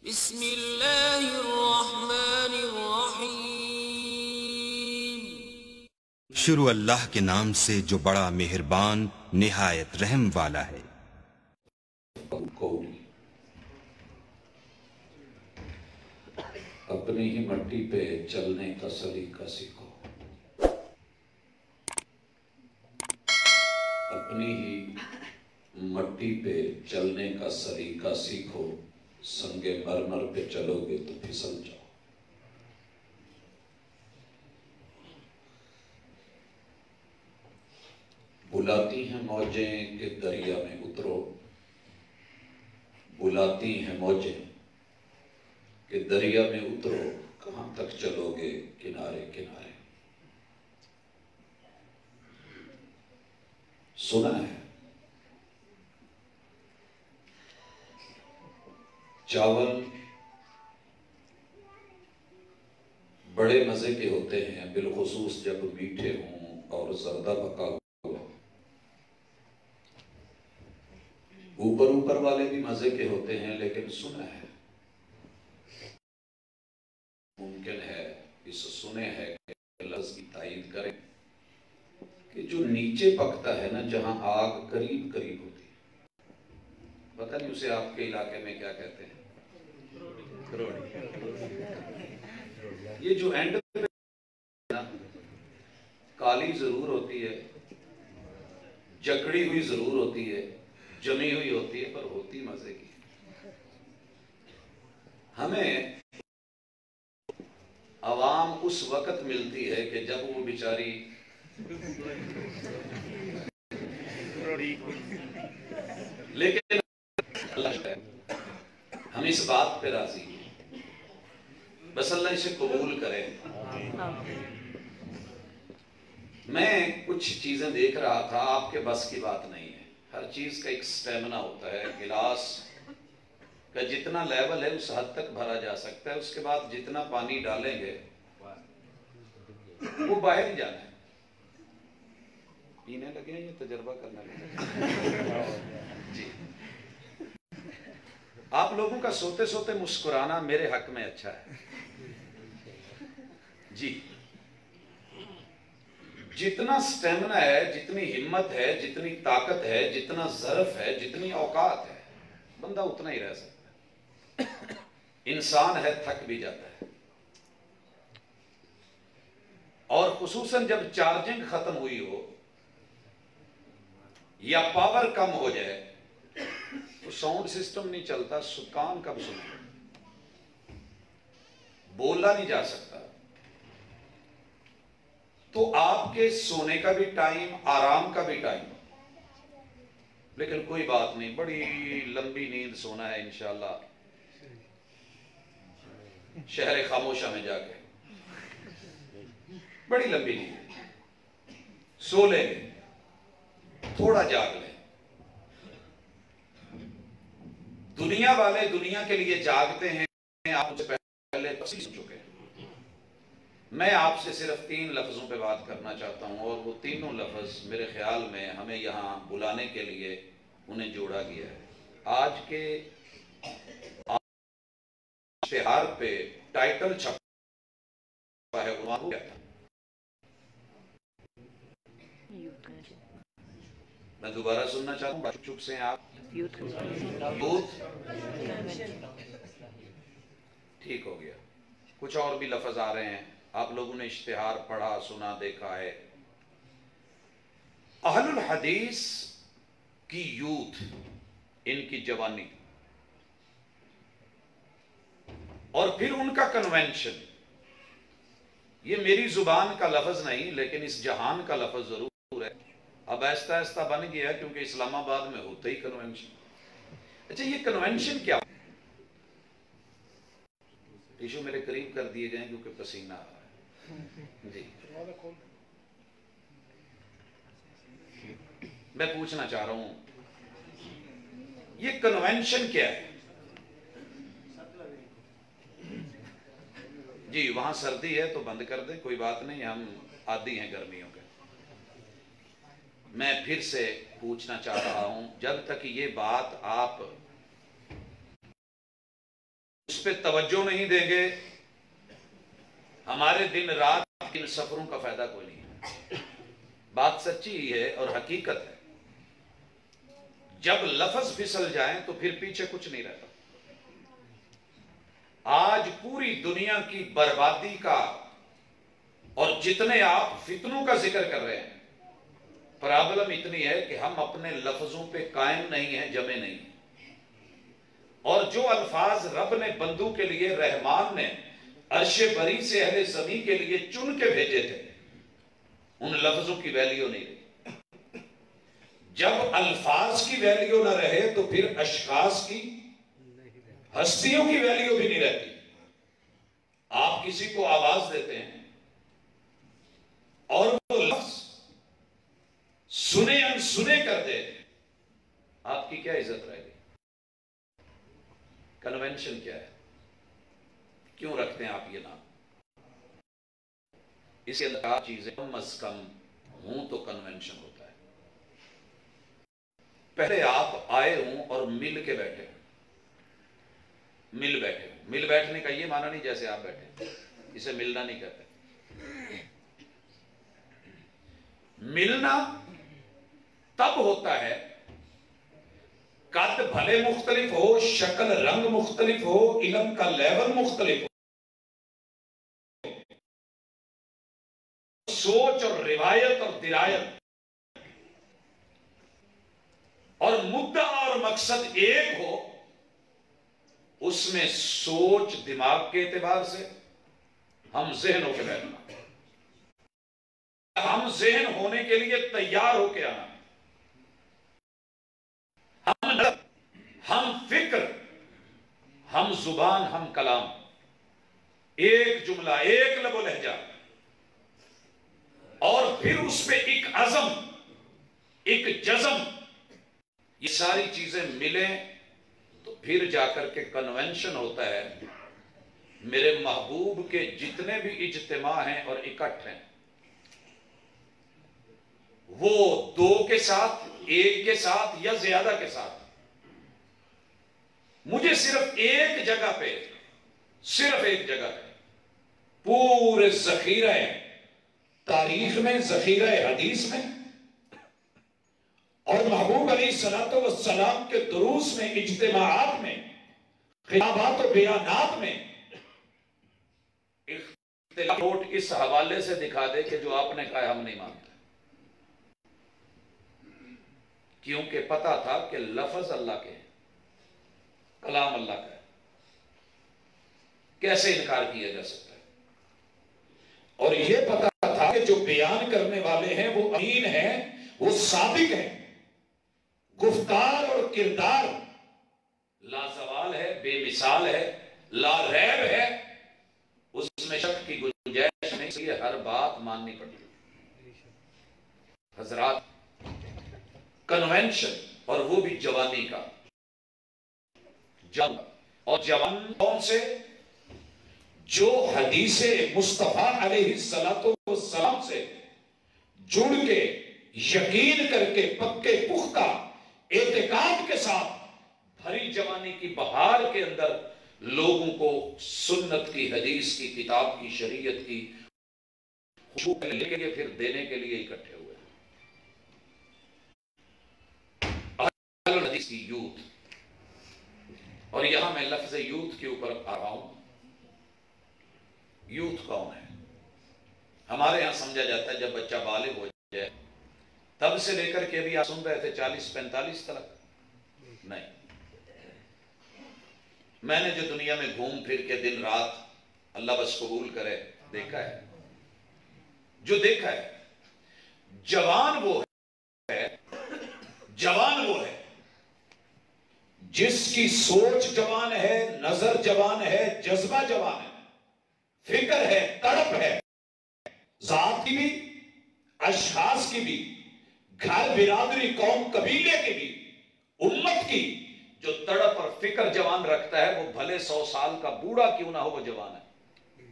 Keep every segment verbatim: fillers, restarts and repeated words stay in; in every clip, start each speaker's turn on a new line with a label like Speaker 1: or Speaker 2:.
Speaker 1: بسم اللہ الرحمن الرحیم۔
Speaker 2: شروع اللہ کے نام سے جو بڑا مہربان نہایت رحم والا ہے۔
Speaker 3: اپنی ہی مٹی پہ چلنے کا سلیقہ سیکھو، اپنی ہی مٹی پہ چلنے کا سلیقہ سیکھو، سنگ مرمر پہ چلو گے تو پھسل جاؤ۔ بلاتی ہیں موجیں کہ دریا میں اترو، بلاتی ہیں موجیں کہ دریا میں اترو، کہاں تک چلو گے کنارے کنارے۔ سنا ہے چاول بڑے مزے کے ہوتے ہیں، بالخصوص جب میٹھے ہوں اور زردہ پکا ہوا۔ اوپر اوپر والے بھی مزے کے ہوتے ہیں، لیکن سنا ہے ممکن ہے اس سنے ہے کہ لفظ کی تائید کریں کہ جو نیچے پکتا ہے نا، جہاں آگ قریب قریب ہوتی ہے، پتہ نہیں اسے آپ کے علاقے میں کیا کہتے ہیں، یہ جو اینڈ پہ کالی ضرور ہوتی ہے، جکڑی ہوئی ضرور ہوتی ہے، جمی ہوئی ہوتی ہے، پر ہوتی مزے کی۔ ہمیں عوام اس وقت ملتی ہے کہ جب وہ بیچاری لیکن ہم اس بات پہ راضی ہیں، بس اللہ اسے قبول کرے۔ میں کچھ چیزیں دیکھ رہا تھا، آپ کے بس کی بات نہیں ہے، ہر چیز کا ایک سٹیمنا ہوتا ہے۔ گلاس کا جتنا لیول ہے اس حد تک بھرا جا سکتا ہے، اس کے بعد جتنا پانی ڈالیں گے وہ باہر ہی جانا ہے۔ پینے لگے ہیں یا تجربہ کرنے لگے؟ جی، آپ لوگوں کا سوتے سوتے مسکرانا میرے حق میں اچھا ہے۔ جی، جتنا سٹیمنا ہے، جتنی ہمت ہے، جتنی طاقت ہے، جتنا ظرف ہے، جتنی اوقات ہے، بندہ اتنا ہی رہ سکتا ہے۔ انسان ہے، تھک بھی جاتا ہے، اور خصوصاً جب چارجنگ ختم ہوئی ہو یا پاور کم ہو جائے تو ساؤنڈ سسٹم نہیں چلتا، کان کب سنے، بولا نہیں جا سکتا۔ تو آپ کے سونے کا بھی ٹائم، آرام کا بھی ٹائم، لیکن کوئی بات نہیں، بڑی لمبی نیند سونا ہے انشاءاللہ شہر خاموشہ میں جا کے، بڑی لمبی نیند سو لیں گے، تھوڑا جاگ لیں۔ دنیا والے دنیا کے لیے جاگتے ہیں، آپ مجھ سے پہلے تفصیل چکے ہیں۔ میں آپ سے صرف تین لفظوں پہ بات کرنا چاہتا ہوں، اور وہ تینوں لفظ میرے خیال میں ہمیں یہاں بلانے کے لیے انہیں جوڑا گیا ہے۔ آج کے اشتہار پہ ٹائٹل چھپا ہے، عنوان کیا تھا؟ میں دوبارہ سننا چاہتا ہوں، چپ سے ہیں آپ؟ یوتھ ٹھیک ہو گیا۔ کچھ اور بھی لفظ آ رہے ہیں، آپ لوگوں نے اشتہار پڑھا، سنا، دیکھا ہے۔ اہل الحدیث کی یوتھ، ان کی جوانی، اور پھر ان کا کنونشن، یہ میری زبان کا لفظ نہیں لیکن اس جہان کا لفظ ضرور ہے۔ اب آہستہ آہستہ بن گیا ہے، کیونکہ اسلام آباد میں ہوتا ہی کنونشن۔ اچھا، یہ کنونشن کیا؟ ٹیشو میرے قریب کر دیے جائیں کیونکہ پسینہ آ رہا ہے۔ جی، میں پوچھنا چاہ رہا ہوں، یہ کنونشن کیا ہے؟ جی، وہاں سردی ہے تو بند کر دیں، کوئی بات نہیں، ہم عادی ہیں گرمیوں کے۔ میں پھر سے پوچھنا چاہ رہا ہوں، جب تک یہ بات آپ اس پہ توجہ نہیں دیں گے، ہمارے دن رات ان سفروں کا فائدہ کوئی نہیں ہے۔ بات سچی ہی ہے اور حقیقت ہے، جب لفظ پھسل جائیں تو پھر پیچھے کچھ نہیں رہتا۔ آج پوری دنیا کی بربادی کا اور جتنے آپ فتنوں کا ذکر کر رہے ہیں، پرابلم اتنی ہے کہ ہم اپنے لفظوں پہ قائم نہیں ہیں، جمے نہیں ہیں، اور جو الفاظ رب نے بندوں کے لیے، رحمان نے عرش بری سے اہل زمین کے لیے چن کے بھیجے تھے، ان لفظوں کی ویلیو نہیں رہی۔ جب الفاظ کی ویلیو نہ رہے تو پھر اشخاص کی، ہستیوں کی ویلیو بھی نہیں رہتی۔ آپ کسی کو آواز دیتے ہیں اور وہ لفظ سنے ان سنے کر دے، آپ کی کیا عزت رہے گی؟ کنونشن کیا ہے؟ کیوں رکھتے ہیں آپ یہ نام؟ اس کے اندر چیزیں کم از کم ہوں تو کنونشن ہوتا ہے۔ پہلے آپ آئے ہوں اور مل کے بیٹھے ہوں، مل بیٹھے ہوں۔ مل بیٹھنے کا یہ معنی نہیں جیسے آپ بیٹھے، اسے ملنا نہیں کہتے۔ ملنا تب ہوتا ہے قد بھلے مختلف ہو، شکل رنگ مختلف ہو، علم کا لیول مختلف ہو، سوچ اور روایت اور درایت اور مدعا اور مقصد ایک ہو، اس میں سوچ دماغ کے اعتبار سے ہم ذہن ہو کے بیٹھنا، ہم ذہن ہونے کے لیے تیار ہو کے آنا، ہم ہم فکر، ہم زبان، ہم کلام، ایک جملہ، ایک لب و لہجہ، اور پھر اس پہ ایک عزم، ایک جزم، یہ ساری چیزیں ملیں تو پھر جا کر کے کنونشن ہوتا ہے۔ میرے محبوب کے جتنے بھی اجتماع ہیں اور اکٹھ ہیں، وہ دو کے ساتھ، ایک کے ساتھ یا زیادہ کے ساتھ، مجھے صرف ایک جگہ پہ، صرف ایک جگہ پہ پورے ذخیرہ تاریخ میں، ذخیرہ حدیث میں اور محبوب علیہ الصلوۃ والسلام کے دروس میں، اجتماعات میں، خطابات و بیانات میں اختلاف نوٹ اس حوالے سے دکھا دے کہ جو آپ نے کہا ہم نہیں مانتے، کیونکہ پتا تھا کہ لفظ اللہ کے ہیں، کلام اللہ کا ہے، کیسے انکار کیا جا سکتا ہے؟ اور یہ پتا تھا کہ جو بیان کرنے والے ہیں وہ امین ہیں، وہ صادق ہیں، گفتار اور کردار لازوال ہے، بے مثال ہے، لا ریب ہے، اس میں شک کی گنجائش نہیں، اس لیے ہر بات ماننی پڑتی۔ حضرات، کنونشن، اور وہ بھی جوانی کا، جنگ، اور جوان کون سے؟ جو حدیث مصطفیٰ علیہ السلام سے جڑ کے، یقین کر کے، پکے پختہ اعتقاد کے ساتھ بھری جوانی کی بہار کے اندر لوگوں کو سنت کی، حدیث کی، کتاب کی، شریعت کی خوشبو لے کے پھر دینے کے لیے اکٹھے ہوئے۔ اہل حدیث کی یوتھ، اور یہاں میں لفظ یوتھ کے اوپر آ رہا ہوں۔ یوتھ کون ہے؟ ہمارے ہاں سمجھا جاتا ہے جب بچہ بالغ ہو جائے، تب سے لے کر کے ابھی آپ سن رہے تھے چالیس پینتالیس تک نہیں۔ میں نے جو دنیا میں گھوم پھر کے دن رات، اللہ بس قبول کرے، دیکھا ہے، جو دیکھا ہے، جوان وہ ہے، جوان وہ ہے جس کی سوچ جوان ہے، نظر جوان ہے، جذبہ جوان ہے، فکر ہے، تڑپ ہے، ذات کی بھی، اشخاص کی بھی، گھر برادری قوم قبیلے کی بھی، امت کی، جو تڑپ اور فکر جوان رکھتا ہے وہ بھلے سو سال کا بوڑھا کیوں نہ ہو، وہ جوان ہے،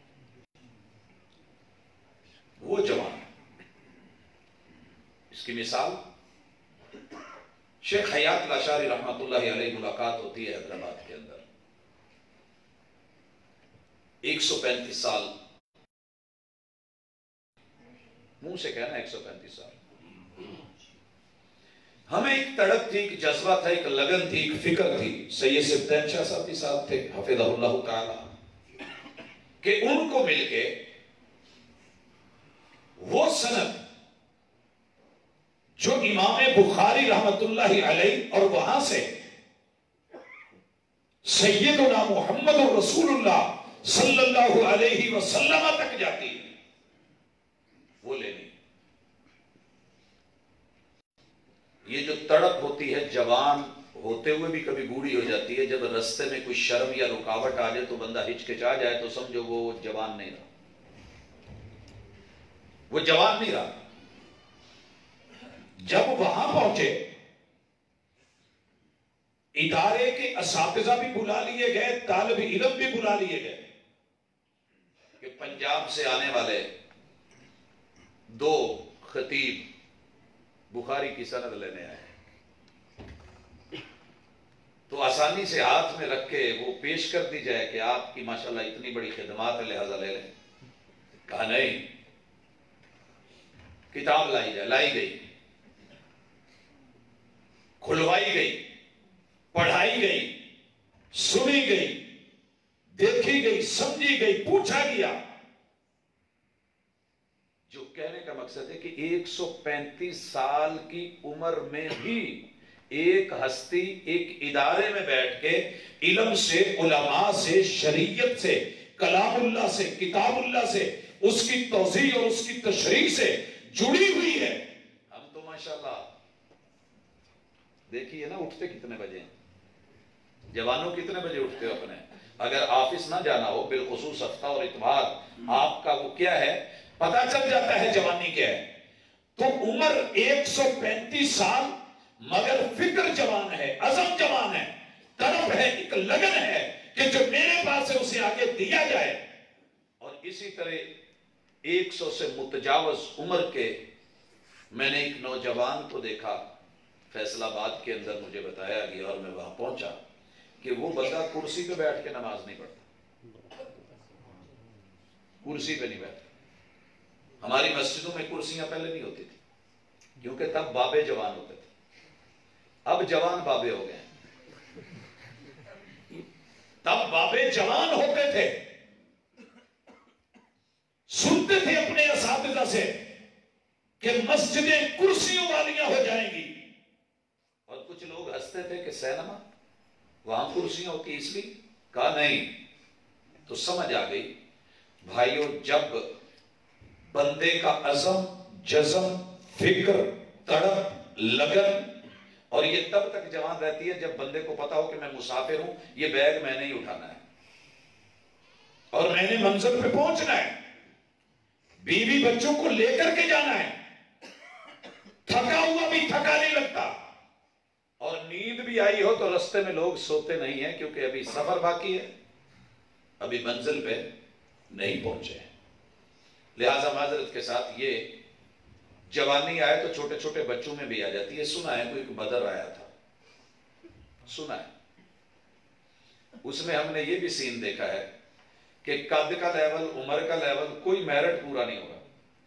Speaker 3: وہ جوان ہے۔ اس کی مثال شیخ حیات الاشاری رحمت اللہ علیہ ملاقات ہوتی ہے حیدرآباد کے اندر، ایک سو پینتیس سال، منہ سے کہنا ایک سو پینتیس سال. ہمیں ایک تڑپ تھی، ایک جذبہ تھا، ایک لگن تھی، ایک فکر تھی. سید سبتین شاہ صاحب صاحب تھے حفظہ اللہ تعالی، کہ ان کو مل کے وہ سند جو امام بخاری رحمت اللہ علیہ اور وہاں سے سیدنا محمد رسول اللہ صلی اللہ علیہ وسلم تک جاتی ہے، وہ لینی. یہ جو تڑپ ہوتی ہے جوان ہوتے ہوئے بھی کبھی بوڑھی ہو جاتی ہے. جب رستے میں کوئی شرم یا رکاوٹ آ جائے تو بندہ ہچکچا جائے تو سمجھو وہ جوان نہیں رہا، وہ جوان نہیں رہا. جب وہاں پہنچے ادارے کے اساتذہ بھی بلا لیے گئے، طالب علم بھی بلا لیے گئے کہ پنجاب سے آنے والے دو خطیب بخاری کی سند لینے آئے، تو آسانی سے ہاتھ میں رکھ کے وہ پیش کر دی جائے کہ آپ کی ماشاءاللہ اتنی بڑی خدمات ہے لہذا لے لیں. کہا نہیں، کتاب لائی جائے. لائی گئی، کھلوائی گئی، پڑھائی گئی، سنی گئی، دیکھی گئی، سمجھی گئی، پوچھا گیا. جو کہنے کا مقصد ہے کہ ایک سو پینتیس سال کی عمر میں بھی ایک ہستی ایک ادارے میں بیٹھ کے علم سے، علماء سے، شریعت سے، کلام اللہ سے، کتاب اللہ سے، اس کی توضیح اور اس کی تشریح سے جڑی ہوئی ہے. ہم تو ماشاءاللہ دیکھیے نا، اٹھتے کتنے بجے ہیں جوانوں؟ کتنے بجے اٹھتے ہو اپنے؟ اگر آفس نہ جانا ہو، بالخصوص ہفتہ اور اتوار آپ کا وہ کیا ہے پتا چل جاتا ہے جوانی کیا ہے. تو عمر ایک سو پینتیس سال مگر فکر جوان ہے، عزم جوان ہے، طرف ہے، ایک لگن ہے کہ جو میرے پاس ہے اسے آگے دیا جائے. اور اسی طرح ایک سو سے متجاوز عمر کے میں نے ایک نوجوان کو دیکھا فیصل آباد کے اندر، مجھے بتایا گیا اور میں وہاں پہنچا کہ وہ بندہ کرسی پہ بیٹھ کے نماز نہیں پڑھتا، کرسی پہ نہیں بیٹھتا. ہماری مسجدوں میں کرسیاں پہلے نہیں ہوتی تھی کیونکہ تب بابے جوان ہوتے تھے. اب جوان بابے ہو گئے. تب بابے جوان ہوتے تھے، سنتے تھے اپنے اساتذہ سے کہ مسجدیں کرسیوں والیاں ہو جائیں گی، اور کچھ لوگ ہنستے تھے کہ سینما وہاں کرسیاں ہوتی اس لیے. کہا نہیں. تو سمجھ آ گئی بھائیو، جب بندے کا عزم، جزم، فکر، تڑپ، لگن، اور یہ تب تک جوان رہتی ہے جب بندے کو پتا ہو کہ میں مسافر ہوں، یہ بیگ میں نے ہی اٹھانا ہے اور میں نے منزل پہ پہنچنا ہے، بیوی بچوں کو لے کر کے جانا ہے. تھکا ہوا بھی تھکا نہیں لگتا، اور نیند بھی آئی ہو تو رستے میں لوگ سوتے نہیں ہیں کیونکہ ابھی سفر باقی ہے، ابھی منزل پہ نہیں پہنچے ہیں. لہذا معذرت کے ساتھ یہ جوانی آئے تو چھوٹے چھوٹے بچوں میں بھی آ جاتی ہے. سنا ہے کوئی بدر آیا تھا، سنا ہے، اس میں ہم نے یہ بھی سین دیکھا ہے کہ قد کا لیول، عمر کا لیول، کوئی میرٹ پورا نہیں ہوگا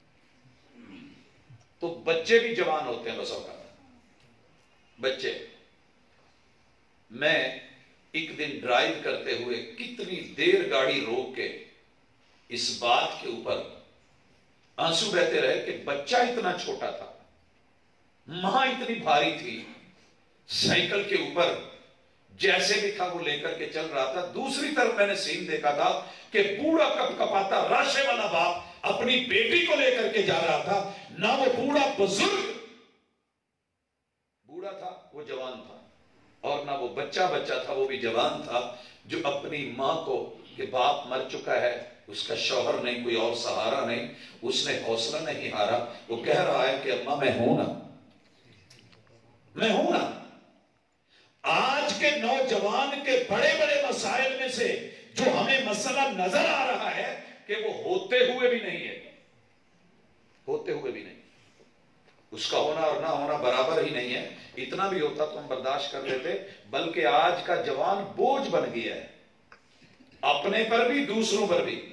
Speaker 3: تو بچے بھی جوان ہوتے ہیں بس اوقات. بچے، میں ایک دن ڈرائیو کرتے ہوئے کتنی دیر گاڑی روک کے اس بات کے اوپر آنسو بہتے رہے کہ بچہ اتنا چھوٹا تھا، ماں اتنی بھاری تھی، سائیکل کے اوپر جیسے بھی تھا وہ لے کر کے چل رہا تھا. دوسری طرف میں نے سین دیکھا تھا کہ بوڑھا کپ کپاتا راشے والا باپ اپنی بیٹی کو لے کر کے جا رہا تھا. نہ وہ بوڑھا بزرگ بوڑھا تھا، وہ جوان تھا، اور نہ وہ بچہ بچہ تھا، وہ بھی جوان تھا، جو اپنی ماں کو کہ باپ مر چکا ہے، اس کا شوہر نہیں، کوئی اور سہارا نہیں، اس نے حوصلہ نہیں ہارا. وہ کہہ رہا ہے کہ اماں میں ہوں نا، میں ہوں نا. آج کے نوجوان کے بڑے بڑے مسائل میں سے جو ہمیں مسئلہ نظر آ رہا ہے کہ وہ ہوتے ہوئے بھی نہیں ہے، ہوتے ہوئے بھی نہیں، اس کا ہونا اور نہ ہونا برابر ہی نہیں ہے. اتنا بھی ہوتا تو ہم برداشت کر لیتے، بلکہ آج کا جوان بوجھ بن گیا ہے. اپنے پر بھی دوسروں پر بھی.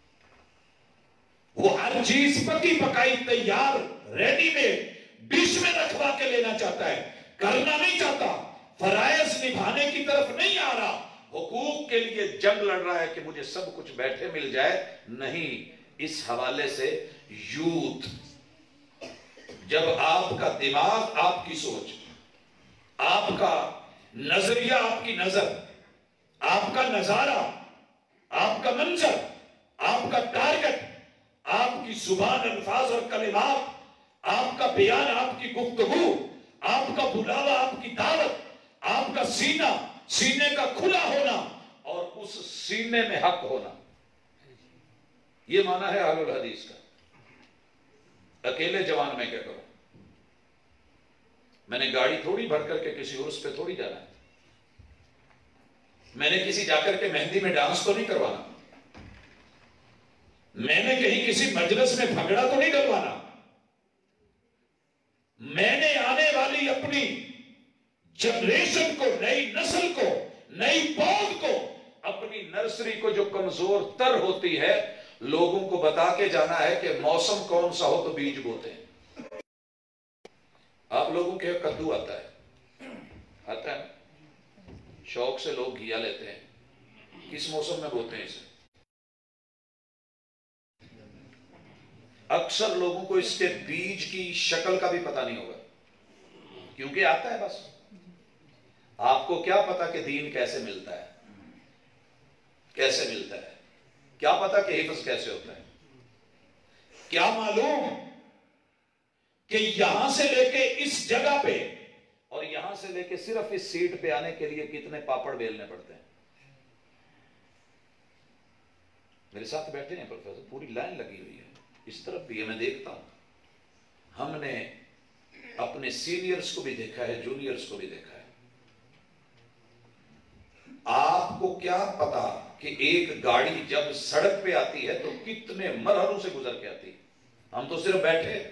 Speaker 3: وہ ہر چیز پکی پکائی تیار ریڈی میڈ ڈش میں رکھوا کے لینا چاہتا ہے, کرنا نہیں چاہتا, فرائض نبھانے کی طرف نہیں آ رہا, حقوق کے لیے جنگ لڑ رہا ہے کہ مجھے سب کچھ بیٹھے مل جائے. نہیں, اس حوالے سے یوتھ, جب آپ کا دماغ, آپ کی سوچ, آپ کا نظریہ, آپ کی نظر, آپ کا نظارہ, آپ کا منظر, آپ کا ٹارگٹ, آپ کی زبان, الفاظ اور کلمات, آپ کا بیان, آپ کی گفتگو, آپ کا بلاوا, آپ کی دعوت, آپ کا سینہ, سینے کا کھلا ہونا اور اس سینے میں حق ہونا, یہ معنی ہے اہل الحدیث کا. اکیلے جوان میں کیا کروں؟ میں نے گاڑی تھوڑی بھر کر کے کسی عرس پہ تھوڑی جانا ہے, میں نے کسی جا کر کے مہندی میں ڈانس تو نہیں کروانا, میں نے کہیں کسی مجلس میں پھگڑا تو نہیں ڈلوانا, میں نے آنے والی اپنی جنریشن کو, نئی نسل کو, نئی پود کو, اپنی نرسری کو جو کمزور تر ہوتی ہے, لوگوں کو بتا کے جانا ہے کہ موسم کون سا ہو تو بیج بوتے ہیں. آپ لوگوں کے کدو آتا ہے, آتا ہے, شوق سے لوگ گھیا لیتے ہیں, کس موسم میں بوتے ہیں اسے؟ اکثر لوگوں کو اس کے بیج کی شکل کا بھی پتہ نہیں ہوگا, کیونکہ آتا ہے بس. آپ کو کیا پتا کہ دین کیسے ملتا ہے, کیسے ملتا ہے, کیا پتا کہ حفظ کیسے ہوتا ہے, کیا معلوم کہ یہاں سے لے کے اس جگہ پہ اور یہاں سے لے کے صرف اس سیٹ پہ آنے کے لیے کتنے پاپڑ بیلنے پڑتے ہیں. میرے ساتھ بیٹھے ہیں پروفیسر, پوری لائن لگی ہوئی ہے, اس طرف بھی ہے, میں دیکھتا ہوں. ہم نے اپنے سینئرز کو بھی دیکھا ہے, جونیئرز کو بھی دیکھا ہے. آپ کو کیا پتا کہ ایک گاڑی جب سڑک پہ آتی ہے تو کتنے مرحلوں سے گزر کے آتی ہے. ہم تو صرف بیٹھے,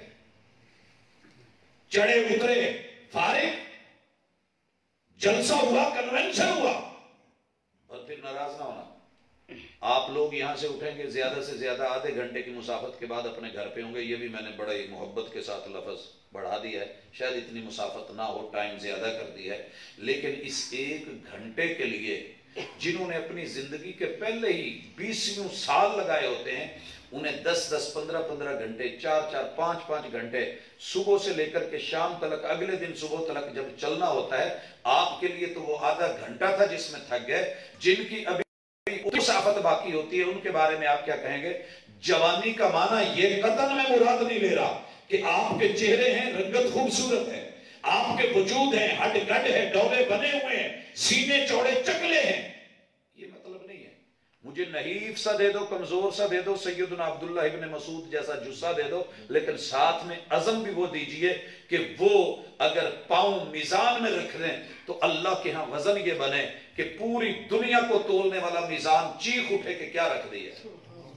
Speaker 3: چڑھے اترے, فارغ, جلسہ ہوا, کنونشن ہوا, اور پھر ناراض نہ ہونا. آپ لوگ یہاں سے اٹھیں گے زیادہ سے زیادہ آدھے گھنٹے کی مسافت کے بعد اپنے گھر پہ ہوں گے. یہ بھی میں نے بڑے محبت کے ساتھ لفظ بڑھا دیا ہے, شاید اتنی مسافت نہ ہو, ٹائم زیادہ کر دیا ہے, لیکن اس ایک گھنٹے کے لیے جنہوں نے اپنی زندگی کے پہلے ہی بیسیوں سال لگائے ہوتے ہیں, انہیں دس دس پندرہ پندرہ گھنٹے, چار چار پانچ پانچ گھنٹے صبح سے لے کر کے شام تلک, اگلے دن صبح تلک جب چلنا ہوتا ہے, آپ کے لیے تو وہ آدھا گھنٹہ تھا جس میں تھک گئے. جن کی ابھی مسافت باقی ہوتی ہے, ان کے بارے میں آپ کیا کہیں گے؟ جوانی کا معنی یہ قطعاً میں مراد نہیں لے رہا کہ آپ کے چہرے ہیں, رنگت خوبصورت ہے, آپ کے وجود ہیں, ہڈ گڈ ہے, ڈولے بنے ہوئے ہیں, سینے چوڑے چکلے ہیں, یہ مطلب نہیں ہے. مجھے نحیف سا دے دو, کمزور سا دے دو, سیدنا عبداللہ ابن مسعود جیسا جسہ دے دو, لیکن ساتھ میں عزم بھی وہ دیجئے کہ وہ اگر پاؤں میزان میں رکھ دیں تو اللہ کے ہاں وزن یہ بنے کہ پوری دنیا کو تولنے والا میزان چیخ اٹھے کہ کیا رکھ دی ہے.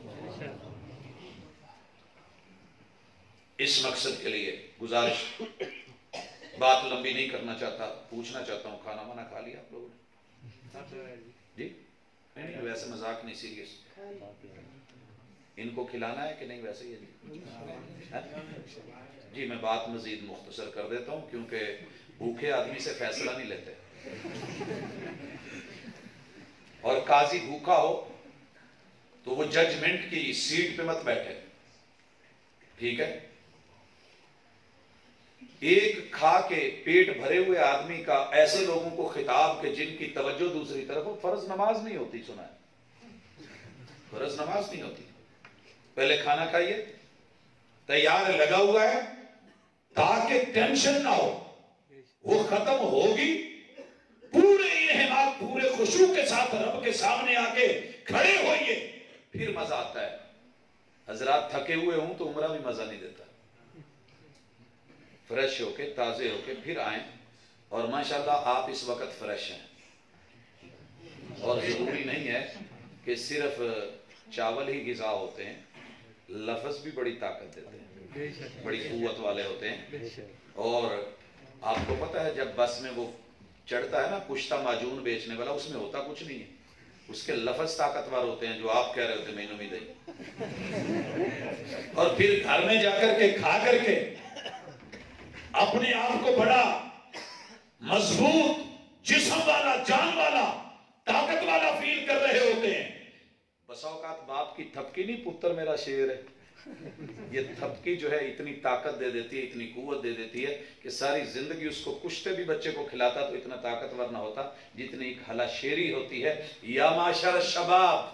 Speaker 3: اس مقصد کے لیے گزارش, بات لمبی نہیں کرنا چاہتا, پوچھنا چاہتا ہوں, کھانا وانا کھا لیا آپ لوگوں نے؟ جی نہیں, ویسے مذاق نہیں, سیریس. ان کو کھلانا ہے کہ نہیں ویسے ہی؟ جی میں بات مزید مختصر کر دیتا ہوں, کیونکہ بھوکے آدمی سے فیصلہ نہیں لیتے, اور قاضی بھوکا ہو تو وہ ججمنٹ کی سیٹ پہ مت بیٹھے, ٹھیک ہے. ایک کھا کے پیٹ بھرے ہوئے آدمی کا ایسے لوگوں کو خطاب کہ جن کی توجہ دوسری طرف ہو, فرض نماز نہیں ہوتی, سنا ہے, فرض نماز نہیں ہوتی. پہلے کھانا کھائیے, تیار لگا ہوا ہے, تاکہ ٹینشن نہ ہو, وہ ختم ہوگی, پورے انہماک, پورے خشوع کے ساتھ رب کے سامنے آ کے کھڑے ہوئیے, پھر مزہ آتا ہے. حضرات تھکے ہوئے ہوں تو عمرہ بھی مزہ نہیں دیتا. فریش ہو کے, تازے ہو کے پھر آئیں, اور ماشاءاللہ آپ اس وقت فریش ہیں, اور ضروری نہیں ہے کہ صرف چاول ہی غذا ہوتے ہیں, لفظ بھی بڑی طاقت دیتے ہیں, بڑی قوت والے ہوتے ہیں. اور آپ کو پتہ ہے جب بس میں وہ چڑھتا ہے نا کشتہ معجون بیچنے والا, اس میں ہوتا کچھ نہیں ہے, اس کے لفظ طاقتور ہوتے ہیں، جو آپ کہہ رہے ہوتے ہیں میں نہیں دئی، اور پھر گھر میں جا کر کے کھا کر کے اپنے آپ کو بڑا مضبوط، جسم والا، جان والا، طاقت والا فیل کر رہے ہوتے ہیں۔ بسا اوقات باپ کی تھپکی نہیں پتر میرا شیر ہے، یہ تھپکی جو ہے اتنی طاقت دے دیتی ہے، اتنی قوت دے دیتی ہے کہ ساری زندگی اس کو کشتے بھی بچے کو کھلاتا تو اتنا طاقتور نہ ہوتا جتنی ایک ہلا شیری ہوتی ہے۔ یا معاشر الشباب،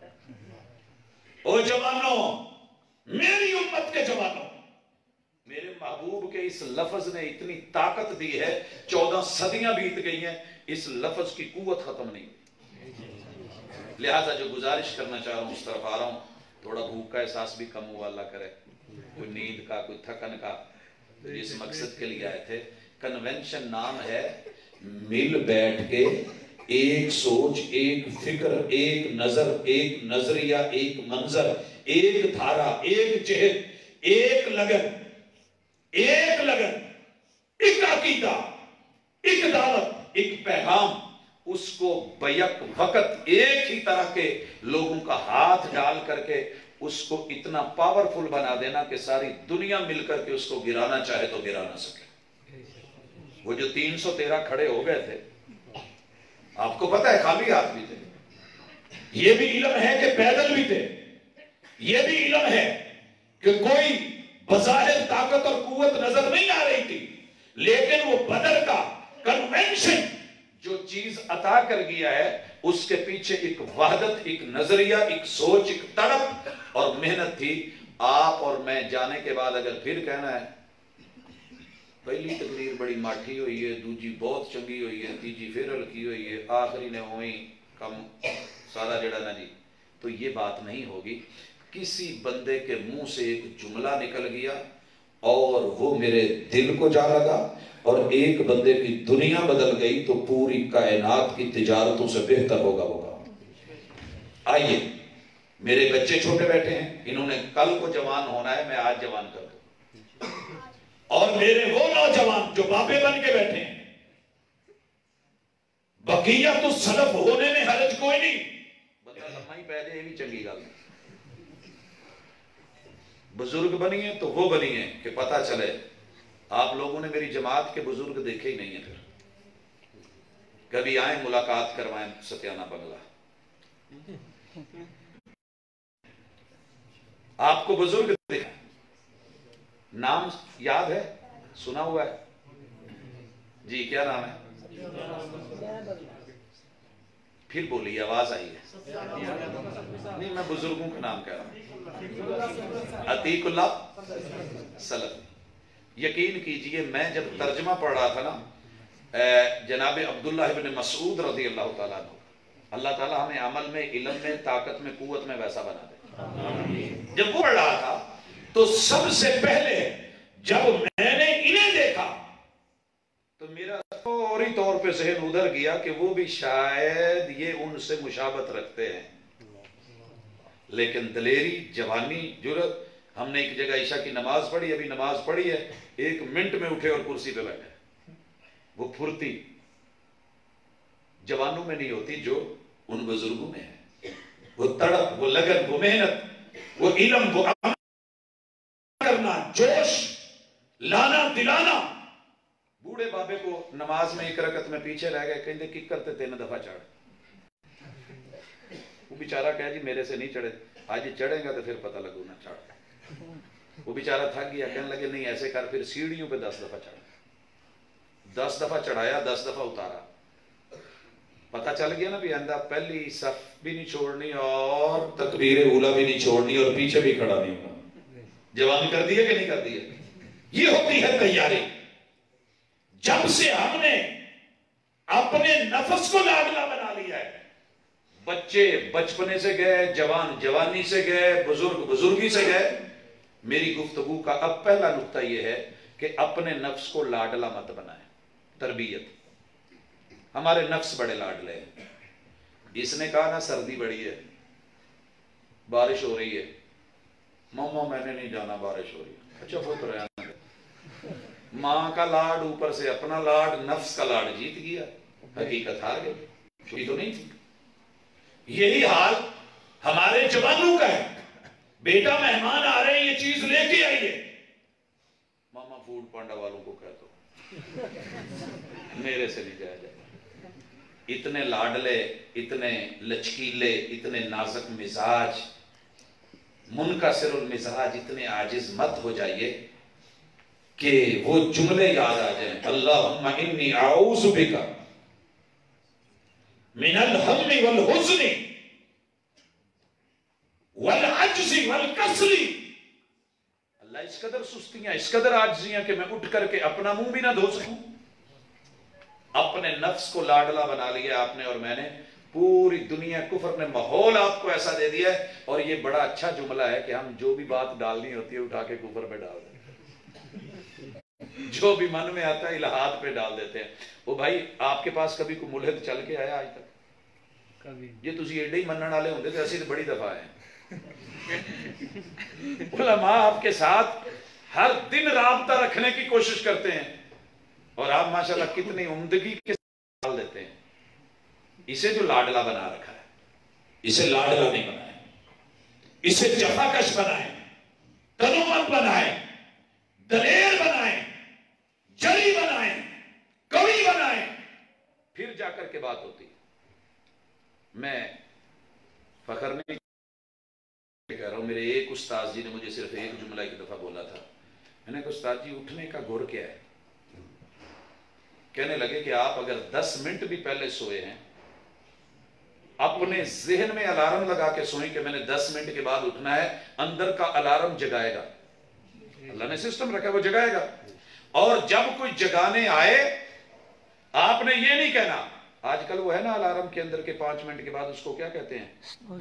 Speaker 3: او جوانوں، میری امت کے جوانوں، میرے محبوب کے اس لفظ نے اتنی طاقت دی ہے، چودہ صدیاں بیت گئی ہیں، اس لفظ کی قوت ختم نہیں۔ لہٰذا جو گزارش کرنا چاہ رہا ہوں اس طرف آ رہا ہوں، تھوڑا بھوک کا احساس بھی کم ہوا اللہ کرے، کوئی نیند کا، کوئی تھکن کا، جس مقصد کے لیے آئے تھے۔ کنونشن نام ہے، مل بیٹھ کے ایک سوچ، ایک فکر، ایک نظر، ایک نظریہ، ایک منظر، ایک دھارا، ایک جہد، ایک لگن، ایک لگن، ایک عقیدہ، ایک دعوت، ایک پیغام، اس کو بیک وقت ایک ہی طرح کے لوگوں کا ہاتھ ڈال کر کے اس کو اتنا پاورفل بنا دینا کہ ساری دنیا مل کر کے اس کو گرانا چاہے تو گرا نہ سکے۔ وہ جو تین سو تیرہ کھڑے ہو گئے تھے، آپ کو پتہ ہے خالی ہاتھ بھی تھے، یہ بھی علم ہے کہ پیدل بھی تھے، یہ بھی علم ہے کہ کوئی بظاہر طاقت اور قوت نظر نہیں آ رہی تھی، لیکن وہ بدر کا کنونشن جو چیز عطا کر گیا ہے اس کے پیچھے ایک وحدت، ایک نظریہ، ایک سوچ، ایک تڑپ اور محنت تھی۔ آپ اور میں جانے کے بعد اگر پھر کہنا ہے پہلی تقریر بڑی ماٹھی ہوئی ہے، دوجی بہت چنگی ہوئی ہے، تیجی پھر ہلکی ہوئی ہے، آخری نے ہوئی کم سارا جڑا نا جی، تو یہ بات نہیں ہوگی۔ کسی بندے کے منہ سے ایک جملہ نکل گیا اور وہ میرے دل کو جا لگا، اور ایک بندے کی دنیا بدل گئی تو پوری کائنات کی تجارتوں سے بہتر ہوگا وہ کام۔ آئیے، میرے بچے چھوٹے بیٹھے ہیں، انہوں نے کل کو جوان ہونا ہے، میں آج جوان کر دوں، اور میرے وہ نوجوان جو باپے بن کے بیٹھے ہیں، بقیت السلف ہونے میں حرج کوئی نہیں، بندہ لمحہ ہی پہ جائے، یہ بھی چنگی گل ہے۔ بزرگ بنی ہیں تو وہ بنی ہیں کہ پتہ چلے، آپ لوگوں نے میری جماعت کے بزرگ دیکھے ہی نہیں ہیں، پھر کبھی آئیں ملاقات کروائیں ستیانہ بنگلہ، آپ کو بزرگ دیکھیں، نام یاد ہے، سنا ہوا ہے جی؟ کیا نام ہے؟ پھر بولیے، آواز آئی ہے؟ نہیں، میں بزرگوں کا نام کہہ رہا ہوں۔ عتیق اللہ سلف۔ یقین کیجئے میں جب ترجمہ پڑھ رہا تھا نا، جناب عبداللہ ابن مسعود رضی اللہ تعالیٰ عنہ، اللہ تعالیٰ ہمیں عمل میں، علم میں، طاقت میں، قوت میں ویسا بنا دے۔ جب وہ پڑھ رہا تھا تو سب سے پہلے جب میں نے انہیں دیکھا تو میرا فوری طور پہ ذہن ادھر گیا کہ وہ بھی شاید یہ ان سے مشابہت رکھتے ہیں، لیکن دلیری، جوانی، جرت۔ ہم نے ایک جگہ عشاء کی نماز پڑھی، ابھی نماز پڑھی ہے، ایک منٹ میں اٹھے اور کرسی پہ بیٹھے۔ وہ پھرتی جوانوں میں نہیں ہوتی جو ان بزرگوں میں ہے، وہ تڑپ، وہ لگن، وہ محنت، وہ علم، وہ عمل کرنا، جوش لانا، دلانا۔ بوڑھے بابے کو نماز میں ایک رکعت میں پیچھے رہ گئے، کہیں دے کی کرتے تین دفعہ چڑھ، وہ بیچارہ کہہ جی میرے سے نہیں چڑھے، آج چڑھیں گا تو پھر پتہ لگو نہ چڑھ۔ وہ بیچارہ تھک گیا، کہنے لگے نہیں ایسے کر، پھر سیڑھیوں پہ دس دفعہ چڑھا، دس دفعہ چڑھایا، دس دفعہ اتارا۔ پتہ چل گیا نا بھی آئندہ پہلی صف بھی نہیں چھوڑنی اور تکبیر اولا بھی نہیں چھوڑنی اور پیچھے بھی کھڑا نہیں ہونا۔ جوان کر دیے کہ نہیں کر دیے؟ یہ ہوتی ہے تیاری۔ جب سے ہم نے اپنے نفس کو لاڈلا بنا لیا ہے، بچے بچپنے سے گئے، جوان جوانی سے گئے، بزرگ بزرگی سے گئے، میری گفتگو کا اب پہلا نقطہ یہ ہے کہ اپنے نفس کو لاڈلا مت بنائیں۔ تربیت، ہمارے نفس بڑے لاڈلے ہیں۔ اس نے کہا نا سردی بڑی ہے، بارش ہو رہی ہے، ماما میں نے نہیں جانا، بارش ہو رہی ہے، اچھا وہ تو رہنا۔ ماں کا لاڈ اوپر سے اپنا لاڈ، نفس کا لاڈ جیت گیا، حقیقت ہار گئی، چھوٹی تو نہیں تھی۔ یہی حال ہمارے جوانوں کا ہے. بیٹا مہمان آ رہے ہیں یہ چیز لے کے آئیے, ماما فوڈ پانڈا والوں کو کہہ دو میرے سے نہیں جایا جائے. اتنے لاڈلے, اتنے لچکیلے, اتنے نازک مزاج, منکسر المزاج, اتنے عاجز مت ہو جائیے کہ وہ جملے یاد آ جائیں. اللہم انی اعوذ بک من الہم والحزن والعجز والکسل. اللہ اس قدر سستیاں, اس قدر عاجزیاں کہ میں اٹھ کر کے اپنا منہ بھی نہ دھو سکوں. اپنے نفس کو لاڈلا بنا لیا آپ نے اور میں نے. پوری دنیا کفر نے ماحول آپ کو ایسا دے دیا ہے. اور یہ بڑا اچھا جملہ ہے کہ ہم جو بھی بات ڈالنی ہوتی ہے اٹھا کے کفر پہ ڈال دیں, جو بھی من میں آتا ہے الہات پہ ڈال دیتے ہیں. وہ بھائی آپ کے پاس کبھی کوئی ملحد چل کے آیا آج تک؟ یہ تسی ایڈے ہی منن والے ہوندے تھے, اسی تو بڑی دفعہ ہیں. علماء آپ کے ساتھ ہر دن رابطہ رکھنے کی کوشش کرتے ہیں اور آپ ماشاءاللہ کتنی عمدگی کے ساتھ ڈال دیتے ہیں. اسے جو لاڈلا بنا رکھا ہے, اسے لاڈلا نہیں بنائیں, اسے جفاکش بنائیں, تنومت بنائیں, دلیر بنائیں, جری بنائیں, کوی بنائیں, پھر جا کر کے بات ہوتی ہے. میں فخر نہیں کہہ رہا ہوں, میرے ایک استاد جی نے مجھے صرف ایک جملہ ایک دفعہ بولا تھا. میں نے کہا استاد جی اٹھنے کا گر کیا ہے؟ کہنے لگے کہ آپ اگر دس منٹ بھی پہلے سوئے ہیں, اپنے ذہن میں الارم لگا کے سوئیں کہ میں نے دس منٹ کے بعد اٹھنا ہے, اندر کا الارم جگائے گا. اللہ نے سسٹم رکھا, وہ جگائے گا. اور جب کوئی جگانے آئے آپ نے یہ نہیں کہنا, آج کل وہ ہے نا الارم کے اندر کے پانچ منٹ کے بعد اس کو کیا کہتے ہیں,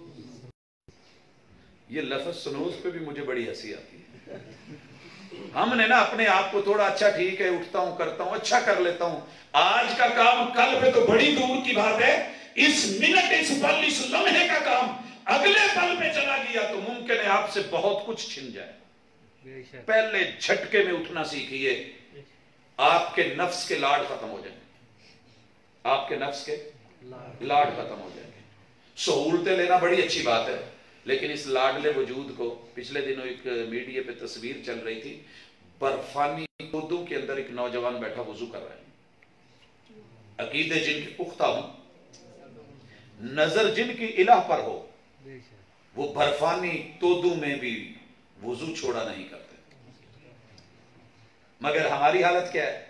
Speaker 3: یہ لفظ سنوز پہ بھی مجھے بڑی ہنسی آتی ہے. ہم نے نا اپنے آپ کو تھوڑا اچھا ٹھیک ہے اٹھتا ہوں کرتا ہوں اچھا کر لیتا ہوں, آج کا کام کل پہ تو بڑی دور کی بات ہے. اس منٹ, اس پل, اس لمحے کا کام اگلے پل پہ چلا گیا تو ممکن ہے آپ سے بہت کچھ چھن جائے. پہلے جھٹکے میں اٹھنا سیکھیے, آپ کے نفس کے لاڈ ختم ہو جائیں گے, آپ کے نفس کے لاڈ ختم ہو جائیں گے. سہولتیں لینا بڑی اچھی بات ہے, لیکن اس لاڈلے وجود کو, پچھلے دنوں ایک میڈیا پہ تصویر چل رہی تھی, برفانی اردو کے اندر ایک نوجوان بیٹھا وضو کر رہا ہے, عقیدے جن کے پختہ ہوں, نظر جن کی الہ پر ہو, وہ برفانی تودو میں بھی وضو چھوڑا نہیں کرتے. مگر ہماری حالت کیا ہے؟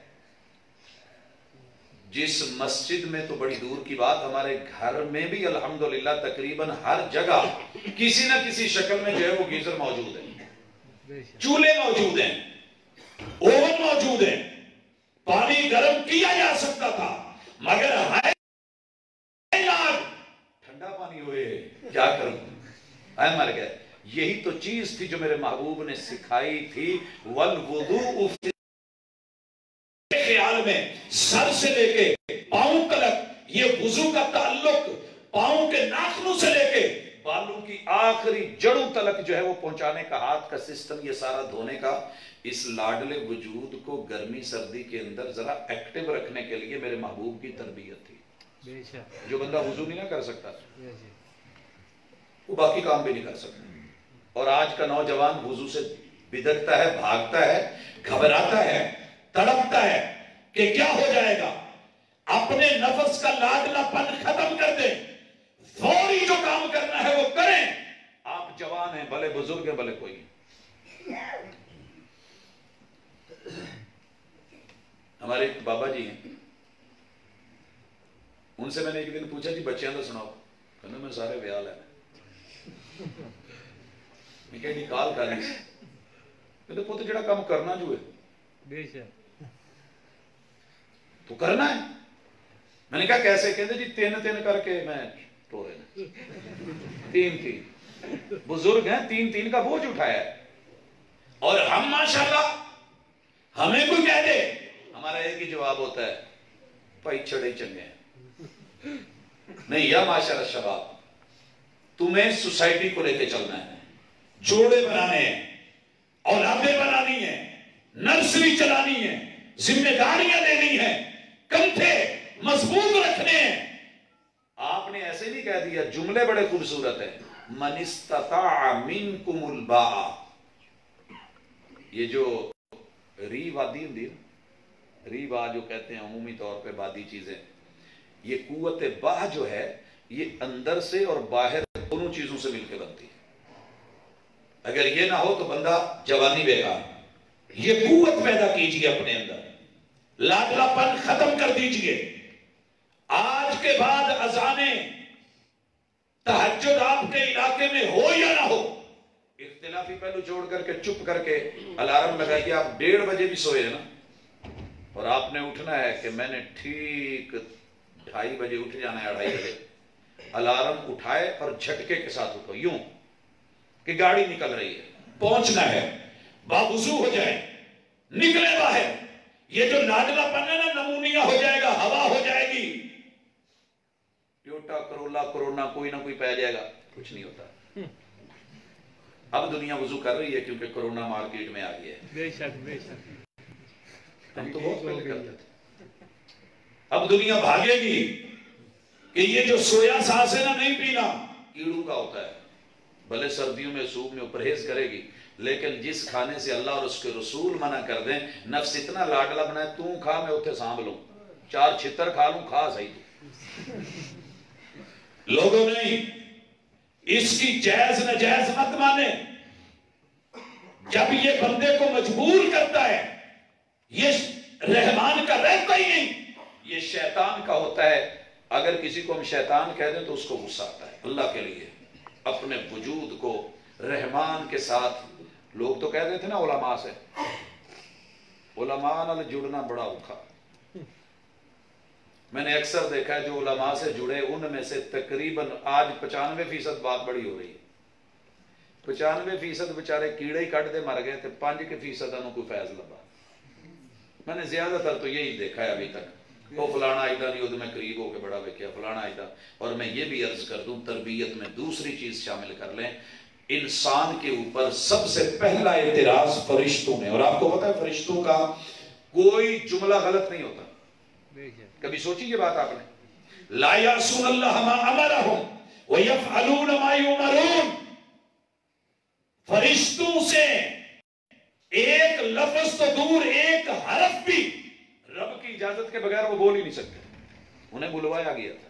Speaker 3: جس مسجد میں تو بڑی دور کی بات, ہمارے گھر میں بھی الحمدللہ تقریباً ہر جگہ کسی نہ کسی شکل میں جو ہے وہ گیزر موجود ہے, چولہے موجود ہیں, اوون موجود ہیں, پانی گرم کیا جا سکتا تھا, مگر ہے ٹھنڈا پانی ہوئے کیا کروں, ہے مر گئے. یہی تو چیز تھی جو میرے محبوب نے سکھائی تھی. والوضوء خیال میں سر سے لے کے پاؤں تلک, یہ وضو کا تعلق پاؤں کے ناخنوں سے لے کے بالوں کی آخری جڑوں تلک جو ہے وہ پہنچانے کا ہاتھ کا سسٹم, یہ سارا دھونے کا. اس لاڈلے وجود کو گرمی سردی کے اندر ذرا ایکٹیو رکھنے کے لیے میرے محبوب کی تربیت تھی. جو بندہ وضو نہیں نہ کر سکتا وہ باقی کام بھی نہیں کر سکتا. اور آج کا نوجوان وضو سے بدکتا ہے, بھاگتا ہے, گھبراتا ہے, تڑپتا ہے کہ کیا ہو جائے گا. اپنے نفس کا لاڈلا پن ختم کر دیں, فوری جو کام کرنا ہے وہ کریں. آپ جوان ہیں, بھلے بزرگ ہیں, بھلے کوئی. ہمارے ایک بابا جی ہیں, ان سے میں نے ایک دن پوچھا جی بچیاں تو سناؤ, کہنا میں سارے ویال ہیں. میں کہا نکال کر لی, میں تو پوتے جڑا کام کرنا جو ہے تو کرنا ہے. میں نے کہا کیسے؟ کہتے جی تین تین کر کے میں تو رہے تین تین بزرگ ہیں, تین تین کا بوجھ اٹھایا ہے. اور ہم ماشاءاللہ ہمیں کوئی کہہ دے, ہمارا ایک ہی جواب ہوتا ہے بھائی چھڑے چنگے ہیں. نہیں یا ماشاءاللہ شباب, تمہیں سوسائٹی کو لے کے چلنا ہے, جوڑے بنانے ہیں, اولادیں بنانی ہیں, نرسری چلانی ہے, ذمہ داریاں لینی ہیں, کندھے مضبوط رکھنے ہیں. آپ نے نے ایسے نہیں کہہ دیا, جملے بڑے خوبصورت ہیں. من استطاع منکم الباء, یہ جو ری وادی ہوندی ہے, ری با جو کہتے ہیں عمومی طور پہ بادی چیزیں, یہ قوت باہ جو ہے یہ اندر سے اور باہر دونوں چیزوں سے مل کے بنتی ہے. اگر یہ نہ ہو تو بندہ جوانی بیکار. یہ قوت پیدا کیجئے اپنے اندر, لاڈلا پن ختم کر دیجئے. آج کے بعد اذانیں تہجد آپ کے علاقے میں ہو یا نہ ہو, اختلافی پہلو چھوڑ کر کے چپ کر کے الارم لگائیے. آپ ڈیڑھ بجے بھی سوئے نا, اور آپ نے اٹھنا ہے کہ میں نے ٹھیک ڈھائی بجے اٹھ جانا ہے, اڑھائی بجے الارم اٹھائے اور جھٹکے کے ساتھ اٹھو, یوں کہ گاڑی نکل رہی ہے, پہنچنا ہے, باوضو ہو جائے, نکلے باہر. یہ جو لاڈلا پن ہے نا نمونیا ہو جائے گا, ہوا ہو جائے گی. ٹیوٹا کرولا کرونا کوئی نہ کوئی پہ جائے گا, کچھ نہیں ہوتا. اب دنیا وضو کر رہی ہے کیونکہ کرونا مارکیٹ میں آ گیا ہے.
Speaker 4: بے شک بے شک,
Speaker 3: ہم تو بہت پہلے کرتے تھے. اب دنیا بھاگے گی کہ یہ جو سویا ساس ہے نا نہیں پینا, کیڑوں کا ہوتا ہے. بھلے سردیوں میں سوپ میں پرہیز کرے گی, لیکن جس کھانے سے اللہ اور اس کے رسول منع کر دیں, نفس اتنا لاڈلا بنائے, تو کھا میں اتنے سانب لوں, چار چھتر کھا لوں, کھا صحیح. لوگوں نہیں, اس کی جائز ناجائز مت مانے. جب یہ بندے کو مجبور کرتا ہے, یہ رحمان کا رہتا ہی نہیں, یہ شیطان کا ہوتا ہے. اگر کسی کو ہم شیطان کہہ دیں تو اس کو غصہ آتا ہے. اللہ کے لیے اپنے وجود کو رحمان کے ساتھ, لوگ تو کہہ دیتے نا علماء سے, علماء نال جڑنا بڑا اوکھا. میں نے اکثر دیکھا ہے جو علماء سے جڑے ان میں سے تقریباً آج پچانوے فیصد بات بڑی ہو رہی ہے. پچانوے فیصد بچارے کیڑے ہی کٹ دے مر گئے تھے, پانچ کے فیصد انہوں کوئی فیض لبا. میں نے زیادہ تر تو یہی دیکھا ہے ابھی تک. وہ فلانا آئیدہ نہیں ہو, میں قریب ہو کے بڑا ویکیا فلانا آئیدہ. اور میں یہ بھی عرض کر دوں, تربیت میں دوسری چیز شامل کر لیں. انسان کے اوپر سب سے پہلا اعتراض فرشتوں نے, اور آپ کو پتا ہے فرشتوں کا کوئی جملہ غلط نہیں ہوتا. کبھی سوچی یہ بات آپ نے, لا یعصون اللہ ما امرہم ویفعلون ما یؤمرون. فرشتوں سے ایک لفظ تو دور, ایک حرف بھی رب کی اجازت کے بغیر وہ بول ہی نہیں سکتے. انہیں بلوایا گیا تھا,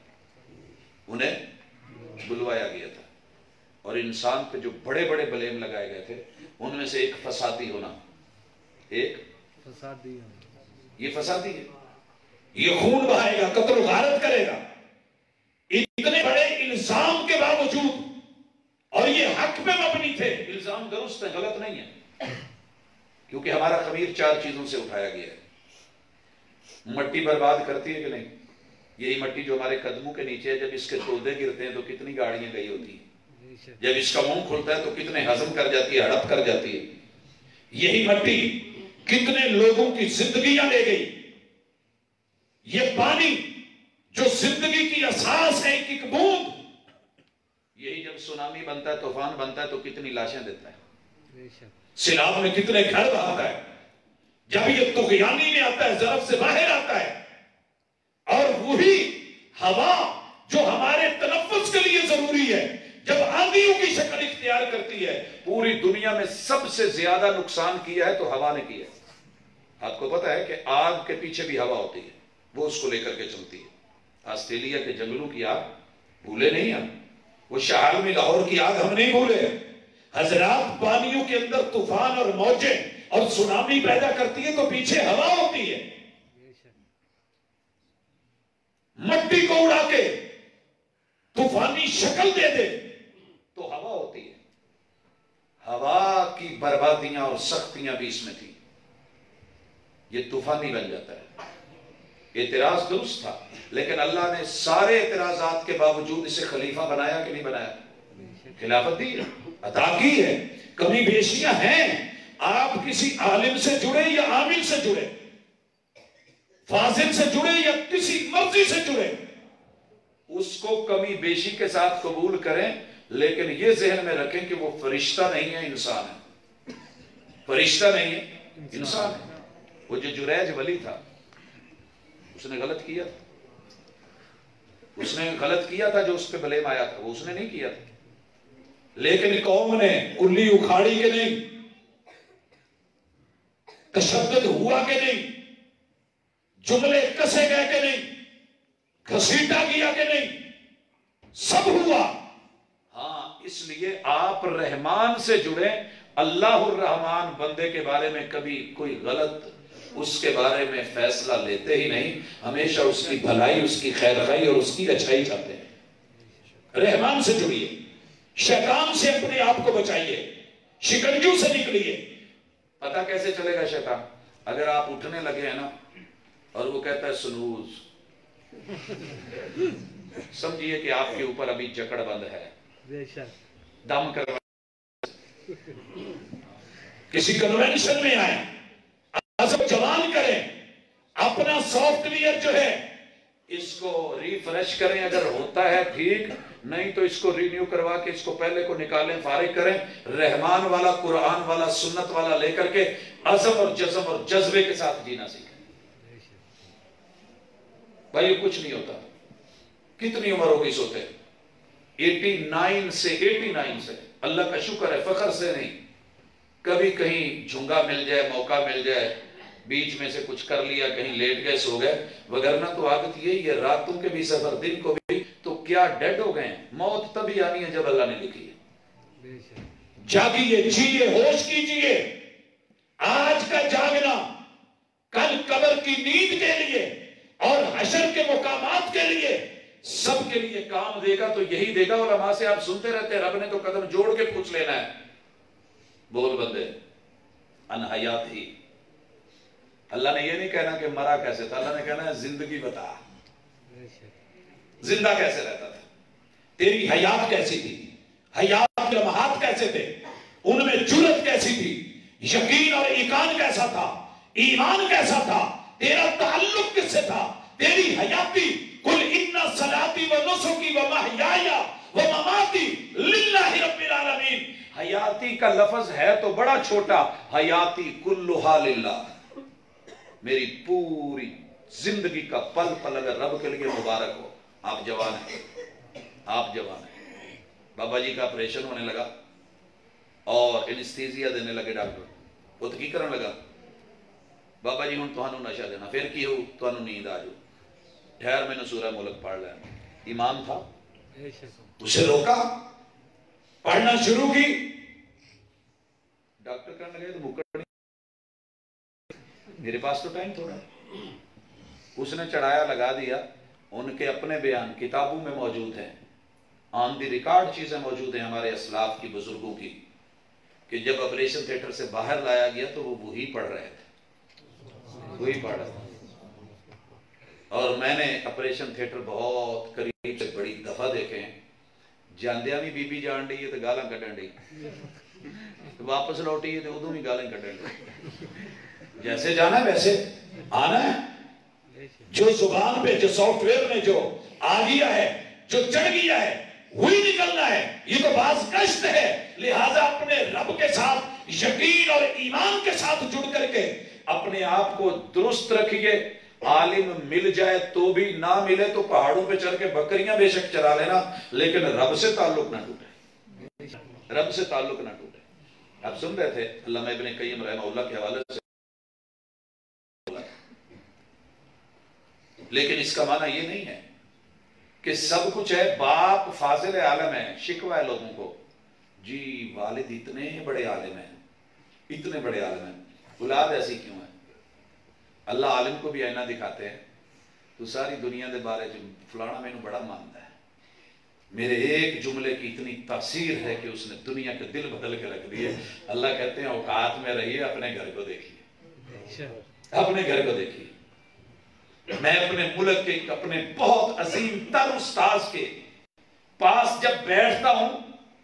Speaker 3: انہیں بلوایا گیا تھا. اور انسان پہ جو بڑے بڑے بلیم لگائے گئے تھے ان میں سے ایک فسادی ہونا, ایک
Speaker 4: فسادی,
Speaker 3: یہ فسادی ہے, یہ خون بہائے گا, قتل و غارت کرے گا. اتنے بڑے الزام کے باوجود, اور یہ حق پہ مبنی تھے, الزام درست ہے, غلط نہیں ہے, کیونکہ ہمارا خمیر چار چیزوں سے اٹھایا گیا ہے. مٹی برباد کرتی ہے کہ نہیں؟ یہی مٹی جو ہمارے قدموں کے نیچے ہے, جب اس کے تودے گرتے ہیں تو کتنی گاڑیاں گئی ہوتی ہیں, جب اس کا منہ کھلتا ہے تو کتنے ہضم کر جاتی ہے, ہڑپ کر جاتی ہے. یہی مٹی کتنے لوگوں کی زندگیاں لے گئی. یہ پانی جو زندگی کی اساس ہے, ایک ایک بوند, یہی جب سونامی بنتا ہے, طوفان بنتا ہے تو کتنی لاشیں دیتا ہے, سیلاب میں کتنے گھر بہاتا ہے. جب یہ طغیانی میں آتا ہے, ضرب سے باہر آتا ہے. اور وہی ہوا جو ہمارے تنفس کے لیے ضروری ہے, جب آندھیوں کی شکل اختیار کرتی ہے, پوری دنیا میں سب سے زیادہ نقصان کیا ہے تو ہوا نے کیا ہے. آپ کو پتا ہے کہ آگ کے پیچھے بھی ہوا ہوتی ہے, وہ اس کو لے کر کے چلتی ہے. آسٹریلیا کے جنگلوں کی آگ بھولے نہیں ہم, وہ شہر میں لاہور کی آگ ہم نہیں بھولے. حضرات, پانیوں کے اندر طوفان اور موجیں اور سونامی پیدا کرتی ہے تو پیچھے ہوا ہوتی ہے. مٹی کو اڑا کے طوفانی شکل دے دے تو ہوا ہوتی ہے. ہوا کی بربادیاں اور سختیاں بھی اس میں تھی, یہ طوفانی بن جاتا ہے. اعتراض درست تھا, لیکن اللہ نے سارے اعتراضات کے باوجود اسے خلیفہ بنایا کہ نہیں بنایا؟ خلافت دی, عطا کی ہے. کمی بیشیاں ہیں, آپ کسی عالم سے جڑے یا عامل سے جڑے, فاضل سے جڑے یا کسی مرضی سے جڑے, اس کو کمی بیشی کے ساتھ قبول کریں, لیکن یہ ذہن میں رکھیں کہ وہ فرشتہ نہیں ہے, انسان ہے. فرشتہ نہیں ہے, انسان ہے. وہ جو جریج ولی تھا, اس نے غلط کیا, اس نے غلط کیا تھا جو اس پہ بلیم آیا تھا، وہ اس نے نہیں کیا تھا، لیکن قوم نے کلی اکھاڑی کے نہیں، تشدد ہوا کہ نہیں، جملے کسے گئے کہ نہیں، گھسیٹا کیا کہ نہیں، سب ہوا۔ ہاں اس لیے آپ رحمان سے جڑیں، اللہ الرحمن بندے کے بارے میں کبھی کوئی غلط اس کے بارے میں فیصلہ لیتے ہی نہیں، ہمیشہ اس کی بھلائی، اس کی خیر خواہی اور اس کی اچھائی چاہتے ہیں۔ رحمان سے جڑیے، شیطان سے اپنے آپ کو بچائیے، شکنجوں سے نکلیے۔ پتہ کیسے چلے گا شیطان؟ اگر آپ اٹھنے لگے ہیں نا اور وہ کہتا ہے سنوز، سمجھیے کہ آپ کے اوپر ابھی جکڑ بند ہے، دم کروا۔ کسی کنونشن میں آئیں، عزم جوان کریں، اپنا سافٹ ویئر جو ہے اس کو ریفریش کریں، اگر ہوتا ہے ٹھیک، نہیں تو اس کو رینیو کروا کے اس کو پہلے کو نکالیں، فارغ کریں، رحمان والا، قرآن والا، سنت والا لے کر کے عزم اور جزم اور جذبے کے ساتھ جینا سیکھیں۔ بھائی کچھ نہیں ہوتا، کتنی عمر ہوگی سوتے؟ ایٹی نائن سے ایٹی نائن سے، اللہ کا شکر ہے، فخر سے نہیں، کبھی کہیں جھنگا مل جائے، موقع مل جائے، بیچ میں سے کچھ کر لیا، کہیں لیٹ گئے، سو گئے، وگرنہ تو عادت یہی ہے، راتوں کے بھی سفر، دن کو بھی، تو کیا ڈیڈ ہو گئے ہیں۔ موت تبھی آنی ہے جب اللہ نے لکھی ہے۔ جاگیے، جیئے، ہوش کیجیے، آج کا جاگنا کل قبر کی نیند کے لیے اور حشر کے مقامات کے لیے سب کے لیے کام دے گا، تو یہی دے گا۔ علماء سے آپ سنتے رہتے ہیں، رب نے تو قدم جوڑ کے پوچھ لینا ہے، بول بندے ان حیات ہی، اللہ نے یہ نہیں کہنا کہ مرا کیسے تھا، اللہ نے کہنا ہے زندگی بتا، زندہ کیسے رہتا تھا، تیری حیات کیسی تھی، حیات کے لمحات کیسے تھے، ان میں جرت کیسی تھی، یقین اور ایقان کیسا تھا، ایمان کیسا تھا، تیرا تعلق کس سے تھا، تیری حیاتی، قل ان صلاتی و نسکی و محیای و مماتی للہ رب العالمین۔ حیاتی کا لفظ ہے تو بڑا چھوٹا، حیاتی کلھا للہ، میری پوری زندگی کا پل پل اگر رب کے لیے مبارک ہو۔ آپ جوان ہیں، آپ جوان ہیں، بابا جی کا آپریشن ہونے لگا اور انستیزیا دینے لگے ڈاکٹر، وہ تو کی کرنے لگا، بابا جی ہوں تہانوں نشہ دینا، پھر کی ہو تہانوں نیند آ جو، ٹھہر میں نے سورہ ملک پڑھ لینا۔ ایمان تھا، اسے روکا، پڑھنا شروع کی، ڈاکٹر کرنے لگے تو مکڑ میرے پاس تو ٹائم تھوڑا ہے، اس نے چڑھایا، لگا دیا، ان کے اپنے بیان کتابوں میں موجود ہیں، آن دی ریکارڈ چیزیں موجود ہیں ہمارے اسلاف کی، بزرگوں کی، کہ جب آپریشن تھیٹر سے باہر لایا گیا تو وہ وہی پڑھ رہے تھے، وہی پڑھ رہے تھے۔ اور میں نے آپریشن تھیٹر بہت قریب سے بڑی دفعہ دیکھے ہیں، جاندیا بھی بی بی جان ڈی ہے تو گالاں کٹن ڈی، واپس لوٹی ہے تو ادوں بھی گالاں کٹن ڈی، جیسے جانا ہے ویسے آنا ہے، جو زبان پہ، جو سافٹ ویئر میں جو آ گیا ہے، جو چڑھ گیا ہے، وہی نکلنا ہے۔ یہ تو باز گشت ہے، لہٰذا اپنے رب کے ساتھ یقین اور ایمان کے ساتھ جڑ کر کے اپنے آپ کو درست رکھیے۔ عالم مل جائے تو بھی، نہ ملے تو پہاڑوں پہ چڑھ کے بکریاں بے شک چرا لینا، لیکن رب سے تعلق نہ ٹوٹے، رب سے تعلق نہ ٹوٹے۔ آپ سن رہے تھے علامہ ابن قیم رحمہ اللہ کے حوالے سے، لیکن اس کا معنی یہ نہیں ہے کہ سب کچھ ہے، باپ فاضل عالم ہے، شکوہ ہے لوگوں کو، جی والد اتنے بڑے عالم ہیں، اتنے بڑے عالم ہیں، اولاد ایسی کیوں ہے؟ اللہ عالم کو بھی آئینہ دکھاتے ہیں تو ساری دنیا دے بارے جو فلانا میں نے بڑا مانتا ہے، میرے ایک جملے کی اتنی تاثیر ہے کہ اس نے دنیا کے دل بدل کے رکھ دیے۔ اللہ کہتے ہیں اوقات میں رہیے، اپنے گھر کو دیکھیے، اپنے گھر کو دیکھیے۔ میں اپنے ملک کے اپنے بہت عظیم تر استاذ کے پاس جب بیٹھتا ہوں،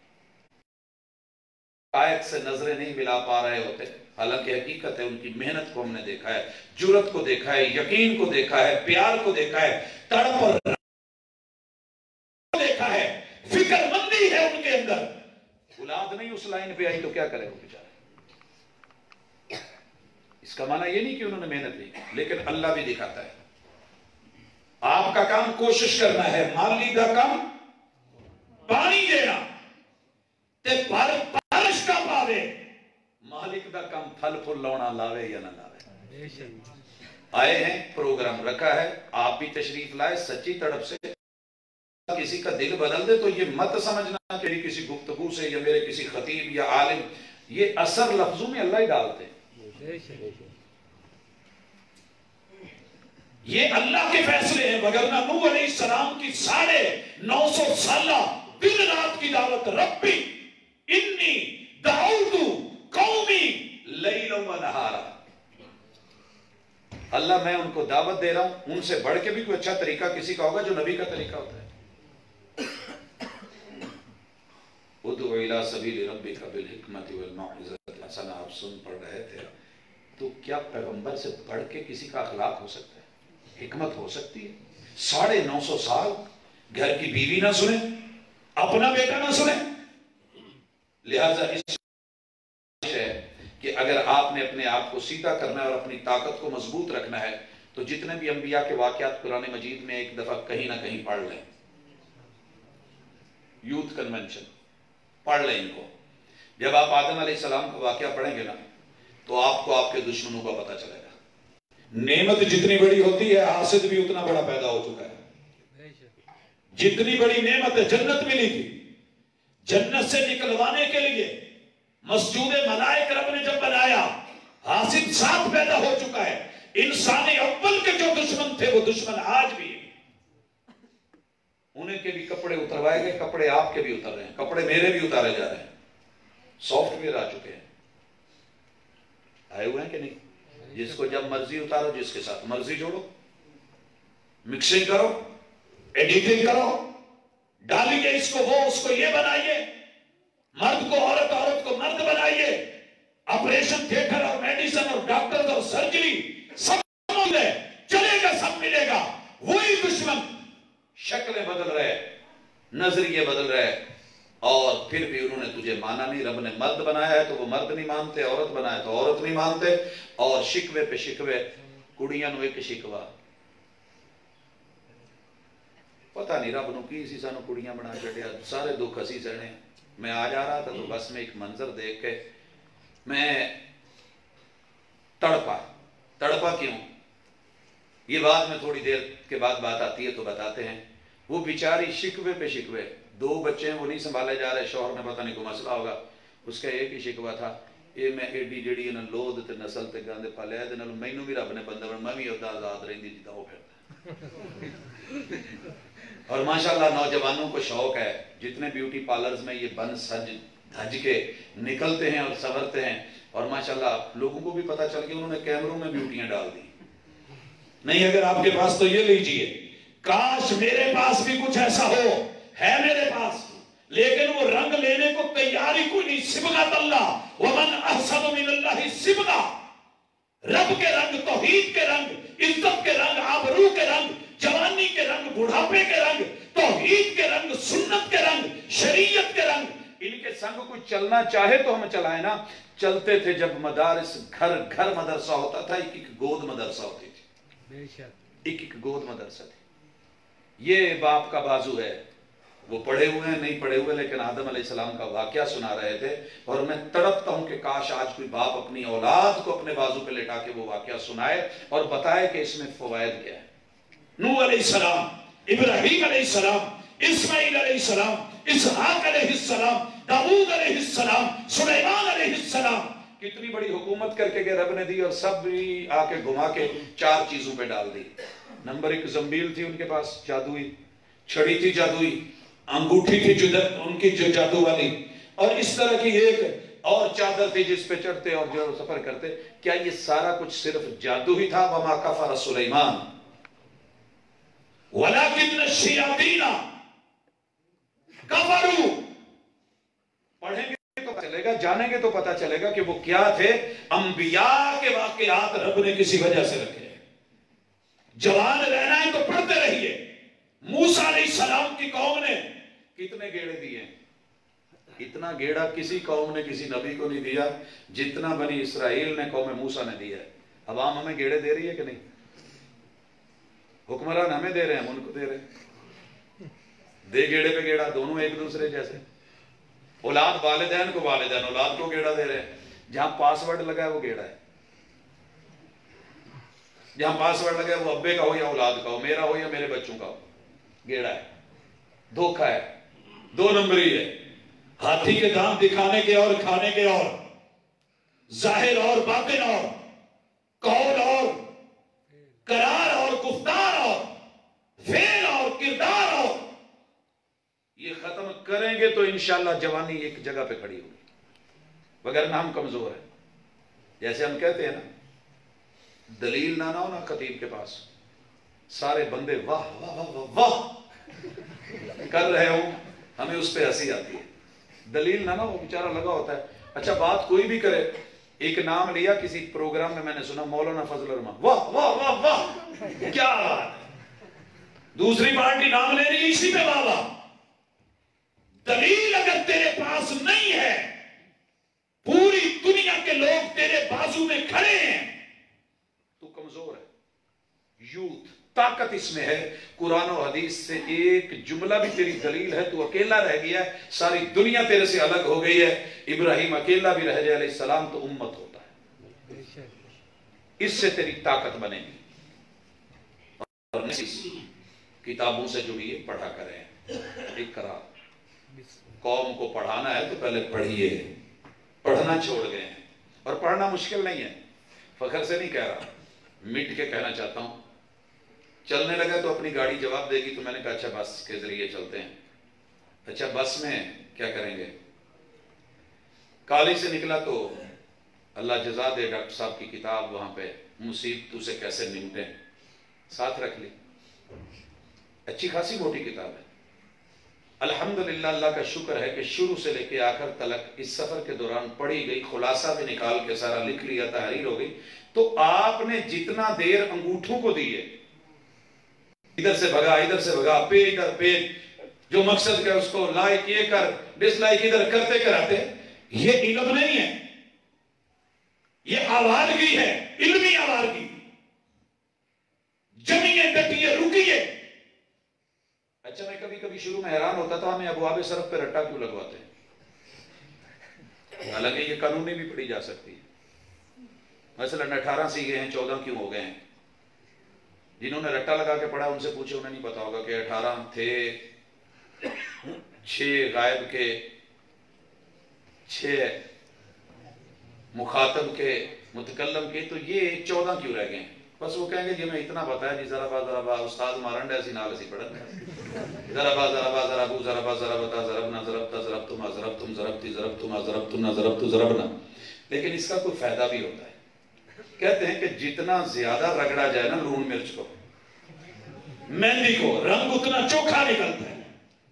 Speaker 3: آیت سے نظریں نہیں ملا پا رہے ہوتے، حالانکہ حقیقت ہے ان کی محنت کو ہم نے دیکھا ہے، جرت کو دیکھا ہے، یقین کو دیکھا ہے، پیار کو دیکھا ہے، تڑپ اور دیکھا ہے، فکر مندی ہے ان کے اندر۔ اولاد نہیں اس لائن پہ آئی تو کیا کرے وہ بیچارے؟ اس کا معنی یہ نہیں کہ انہوں نے محنت نہیں، لیکن اللہ بھی دکھاتا ہے۔ آپ کا کام کوشش کرنا ہے، مالی دا کام پانی دینا تے پر بارش کا پاوے، مالک دا کام پھل پھل لاؤنا لاوے یا نہ لاوے۔ آئے ہیں، پروگرام رکھا ہے، آپ بھی تشریف لائے، سچی تڑپ سے کسی کا دل بدل دے تو یہ مت سمجھنا کہ میری کسی گفتگو سے یا میرے کسی خطیب یا عالم، یہ اثر لفظوں میں اللہ ہی ڈالتے ہیں، یہ اللہ کے فیصلے ہیں۔ وگرنہ نوح علیہ السلام کی ساڑھے نو سو سالہ دن رات کی دعوت، ربی انی دعوت قومی لیلا و نہارا، اللہ میں ان کو دعوت دے رہا ہوں، ان سے بڑھ کے بھی کوئی اچھا طریقہ کسی کا ہوگا جو نبی کا طریقہ ہوتا ہے۔ ادعو الی سبیل ربک بالحکمت والموعظۃ الحسنہ، آپ سن پڑھ رہے تھے، تو کیا پیغمبر سے بڑھ کے کسی کا اخلاق ہو سکتا ہے؟ حکمت ہو سکتی ہے؟ ساڑھے نو سو سال گھر کی بیوی نہ سنے، اپنا بیٹا نہ سنے۔ لہذا اس ہے کہ اگر آپ نے اپنے آپ کو سیدھا کرنا ہے اور اپنی طاقت کو مضبوط رکھنا ہے تو جتنے بھی انبیاء کے واقعات قرآن مجید میں ایک دفعہ کہیں نہ کہیں پڑھ لیں، یوتھ کنونشن پڑھ لیں ان کو۔ جب آپ آدم علیہ السلام کا واقعہ پڑھیں گے نا تو آپ کو آپ کے دشمنوں کا پتہ چلے گا۔ نعمت جتنی بڑی ہوتی ہے حاسد بھی اتنا بڑا پیدا ہو چکا ہے۔ جتنی بڑی نعمت ہے، جنت ملی تھی، جنت سے نکلوانے کے لیے مسجود ملائک رب نے جب بنایا، حاسد ساتھ پیدا ہو چکا ہے۔ انسان اول کے جو دشمن تھے وہ دشمن آج بھی ہیں، انہیں کے بھی کپڑے اتروائے گئے، کپڑے آپ کے بھی اتر رہے ہیں، کپڑے میرے بھی اتارے جا رہے ہیں، سافٹ ویئر آ چکے ہیں، آئے ہوئے ہیں کہ نہیں؟ جس کو جب مرضی اتارو، جس کے ساتھ مرضی جوڑو، مکسنگ کرو، ایڈیٹنگ کرو، ڈالیے اس کو وہ، اس کو یہ بنائیے، مرد کو عورت، عورت کو مرد بنائیے، آپریشن تھیٹر اور میڈیسن اور ڈاکٹر اور سرجری سب ملے، چلے گا، سب ملے گا۔ وہی دشمن شکلیں بدل رہے، نظریے بدل رہے، اور پھر بھی انہوں نے تجھے مانا نہیں۔ رب نے مرد بنایا ہے تو وہ مرد نہیں مانتے، عورت بنایا تو عورت نہیں مانتے، اور شکوے پہ شکوے، کڑیاں نو ایک شکوا، پتہ نہیں رب نو کی اسی سانو کڑیاں بنا چڑیا، سارے دکھ اسی سہنے۔ میں آ جا رہا تھا تو بس میں ایک منظر دیکھ کے میں تڑپا۔ تڑپا کیوں؟ یہ بات میں تھوڑی دیر کے بعد بات آتی ہے تو بتاتے ہیں۔ وہ بیچاری شکوے پہ شکوے، دو بچے ہیں وہ نہیں سنبھالے جا رہے، شوہر نے پتہ نہیں کوئی مسئلہ ہوگا، اس کا ایک ہی شکوہ تھا، یہ میں ایڈی جڑی انہاں لود تے نسل تے گاندے پالیا دے نال مینوں بھی رب نے بندہ بنا، میں بھی اودا آزاد رہندی جدا ہو پھردا۔ اور ماشاءاللہ نوجوانوں کو شوق ہے، جتنے بیوٹی پارلرز میں یہ بن سج دھج کے نکلتے ہیں اور سنورتے ہیں، اور ماشاءاللہ لوگوں کو بھی پتہ چل کے انہوں نے کیمروں میں بیوٹیاں ڈال دی۔ نہیں اگر آپ کے پاس تو یہ لیجئے، کاش میرے پاس بھی کچھ ایسا ہو، ہے میرے پاس، لیکن وہ رنگ لینے کو تیاری کوئی نہیں۔ صبغۃ اللہ، ومن احسن من اللہ صبغہ، رب کے رنگ، توحید کے رنگ، عزت کے رنگ، آبرو کے رنگ، جوانی کے رنگ، بڑھاپے کے رنگ، توحید کے رنگ، سنت کے رنگ، شریعت کے رنگ، ان کے سنگ کوئی چلنا چاہے تو ہم چلائیں نا۔ چلتے تھے جب مدارس، گھر گھر مدرسہ ہوتا تھا، ایک ایک گود مدرسہ ہوتی تھی، ایک ایک گود مدرسہ تھی۔ یہ باپ کا بازو ہے، وہ پڑھے ہوئے ہیں نہیں پڑھے ہوئے، لیکن آدم علیہ السلام کا واقعہ سنا رہے تھے، اور میں تڑپتا ہوں کہ کاش آج کوئی باپ اپنی اولاد کو اپنے بازو پہ لٹا کے وہ واقعہ سنائے اور بتائے کہ اس میں فوائد کیا ہے۔ نوح علیہ السلام، ابراہیم علیہ السلام، اسماعیل علیہ السلام، اسحاق علیہ السلام، داؤد علیہ السلام، سلیمان علیہ السلام، کتنی بڑی حکومت کر کے رب نے دی، اور سب بھی آ کے گھما کے چار چیزوں پہ ڈال دی۔ نمبر ایک زنبیل تھی ان کے پاس جادوئی، چھڑی تھی جادوئی، انگوٹھی تھی جدت ان کی جو جادو والی، اور اس طرح کی ایک اور چادر تھی جس پہ چڑھتے اور جو سفر کرتے۔ کیا یہ سارا کچھ صرف جادو ہی تھا؟ وما کفر سلیمان ولکن الشیاطین کفروا۔ پڑھیں گے تو پتہ چلے گا، جانیں گے تو پتہ چلے گا کہ وہ کیا تھے۔ انبیاء کے واقعات رب نے کسی وجہ سے رکھے۔ جوان رہنا ہے تو پڑھتے رہیے۔ موسیٰ علیہ السلام کی قوم نے کتنے گیڑے دیے؟ اتنا گیڑا کسی قوم نے کسی نبی کو نہیں دیا جتنا بنی اسرائیل نے قوم موسیٰ نے دیا ہے۔ عوام ہمیں گیڑے دے رہی ہے کہ نہیں؟ حکمران ہمیں دے رہے ہیں، ہم ان کو دے رہے ہیں، دے گیڑے پہ گیڑا، دونوں ایک دوسرے جیسے۔ اولاد والدین کو والدین اولاد کو گیڑا دے رہے ہیں، جہاں پاس ورڈ لگا ہے وہ گیڑا ہے، جہاں پاس ورڈ لگا ہے وہ ابے کا ہو یا اولاد کا ہو، میرا ہو یا میرے بچوں کا ہو، گیڑا ہے، دھوکہ ہے، دو نمبری ہے۔
Speaker 5: ہاتھی کے دانت دکھانے کے اور کھانے کے اور، ظاہر اور باطن اور، قول اور قرار اور گفتار اور فعل اور کردار اور،
Speaker 3: یہ ختم کریں گے تو انشاءاللہ جوانی ایک جگہ پہ کھڑی ہوگی، وگرنہ ہم کمزور ہیں۔ جیسے ہم کہتے ہیں نا، دلیل نہ نہ ہو نا خطیب کے پاس، سارے بندے واہ واہ واہ واہ کر رہے ہوں، ہمیں اس پہ ہنسی آتی ہے۔ دلیل نہ نہ ہو، بیچارہ لگا ہوتا ہے۔ اچھا بات کوئی بھی کرے، ایک نام لیا کسی پروگرام میں، میں نے سنا مولانا فضل الرحمان، واہ واہ واہ واہ کیا بات ہے۔
Speaker 5: دوسری پارٹی نام لے رہی اسی پہ والا۔ دلیل اگر تیرے پاس نہیں ہے، پوری دنیا کے لوگ تیرے بازو میں کھڑے ہیں،
Speaker 3: تو کمزور ہے۔ یوتھ طاقت اس میں ہے، قرآن و حدیث سے ایک جملہ بھی تیری دلیل ہے، تو اکیلا رہ گیا ہے، ساری دنیا تیرے سے الگ ہو گئی ہے۔ ابراہیم اکیلا بھی رہ جائے علیہ السلام تو امت ہوتا ہے، اس سے تیری طاقت بنے گی۔ اور کتابوں سے جڑیے، پڑھا کریں، اقرا۔ قوم کو پڑھانا ہے تو پہلے پڑھیے، پڑھنا چھوڑ گئے ہیں، اور پڑھنا مشکل نہیں ہے، فخر سے نہیں کہہ رہا، مٹ کے کہنا چاہتا ہوں۔ چلنے لگا تو اپنی گاڑی جواب دے گی، تو میں نے کہا اچھا بس کے ذریعے چلتے ہیں۔ اچھا بس میں کیا کریں گے؟ کالج سے نکلا تو اللہ جزا دے ڈاکٹر صاحب کی کتاب وہاں پہ، مصیبتوں سے کیسے نمٹیں، ساتھ رکھ لی، اچھی خاصی موٹی کتاب ہے۔ الحمدللہ اللہ کا شکر ہے کہ شروع سے لے کے آخر تلک اس سفر کے دوران پڑھی گئی، خلاصہ بھی نکال کے سارا لکھ لیا، تحریر ہو گئی۔ تو آپ نے جتنا دیر انگوٹھوں کو دی ہے، ادھر سے بھگا ادھر سے بھگا، پیج در پیج، جو مقصد کا اس کو لائک یہ کر ڈس لائک ادھر کرتے کراتے،
Speaker 5: یہ علم نہیں ہے، یہ آوارگی ہے، علمی آوارگی۔ جمیے ڈٹیے رکیے۔
Speaker 3: اچھا میں کبھی کبھی شروع میں حیران ہوتا تھا، ہمیں ابواب صرف پہ رٹا کیوں لگواتے ہیں؟ حالانکہ یہ قانونی بھی پڑھی جا سکتی ہے۔ مثلا اٹھارہ سیکھے ہیں، چودہ کیوں ہو گئے ہیں؟ جنہوں نے رٹا لگا کے پڑھا ان سے پوچھے، انہیں نہیں پتا ہوگا کہ اٹھارہ تھے، چھ غائب کے، چھ مخاطب کے، متکلم کے، تو یہ چودہ کیوں رہ گئے ہیں؟ بس وہ کہیں گے جی میں اتنا پتا ہے جی، ذرا با ذرا با استاد مارنڈ ایسی نال اسی پڑھن، ذرا با ذرا با ذرا بو ذرا با ذرا بتا ضربنا ضربتا ضربتما ضربتم ضربتی ضربتما ضربتنا ضربتو ضربنا۔ لیکن اس کا کوئی فائدہ بھی ہوتا ہے۔ کہتے ہیں کہ جتنا زیادہ رگڑا جائے نا لون مرچ کو،
Speaker 5: مہندی کو، رنگ اتنا چوکھا نکلتا ہے۔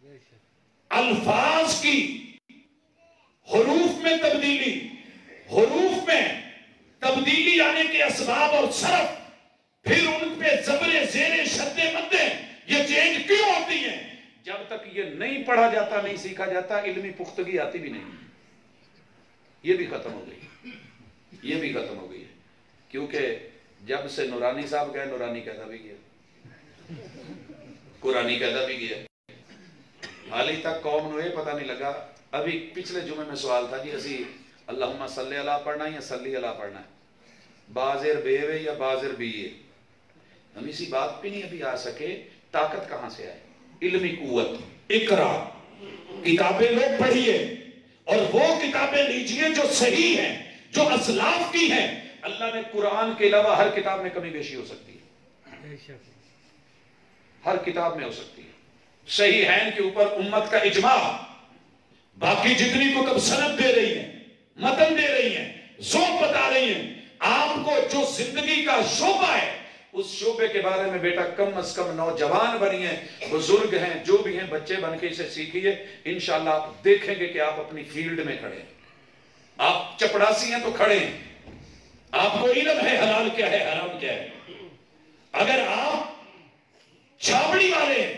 Speaker 5: الفاظ کی حروف میں تبدیلی، حروف میں تبدیلی آنے کے اسباب اور صرف، پھر ان پہ زبر زیر شد مدیں، یہ چینج کیوں ہوتی ہیں؟
Speaker 3: جب تک یہ نہیں پڑھا جاتا، نہیں سیکھا جاتا، علمی پختگی آتی بھی نہیں۔ یہ بھی ختم ہو گئی، یہ بھی ختم ہو گئی ہے، کیونکہ جب سے نورانی صاحب گئے، نورانی قیدا بھی گیا، قرآنی قیدا بھی گیا، حالی تک قوم نو یہ پتہ نہیں لگا۔ ابھی پچھلے جمعے میں سوال تھا جی اسی اللہم صلی علی پڑھنا ہے یا صلی علی پڑھنا ہے، بازر بے وے یا بازر بی ہے؟ ہم اسی بات پہ نہیں ابھی آ سکے، طاقت کہاں سے آئے؟ علمی قوت۔
Speaker 5: اقرا، کتابیں لوگ پڑھیے، اور وہ کتابیں لیجئے جو صحیح ہیں، جو اسلاف کی ہیں۔
Speaker 3: اللہ نے قرآن کے علاوہ ہر کتاب میں کمی بیشی ہو سکتی ہے، ہر کتاب میں ہو سکتی ہے۔ صحیحین کے اوپر امت کا اجماع،
Speaker 5: باقی جتنی کو تب سند دے رہی ہیں، متن دے رہی ہیں، ذوق بتا رہی ہیں، آپ کو جو زندگی کا شعبہ ہے
Speaker 3: اس شعبے کے بارے میں بیٹا کم از کم نوجوان بنی ہیں، بزرگ ہیں، جو بھی ہیں، بچے بن کے اسے سیکھیے۔ انشاءاللہ آپ دیکھیں گے کہ آپ اپنی فیلڈ میں کھڑے ہیں، آپ چپڑاسی ہیں تو کھڑے ہیں،
Speaker 5: آپ کو علم ہے حلال کیا ہے حرام کیا ہے۔ اگر آپ چھاپڑی والے ہیں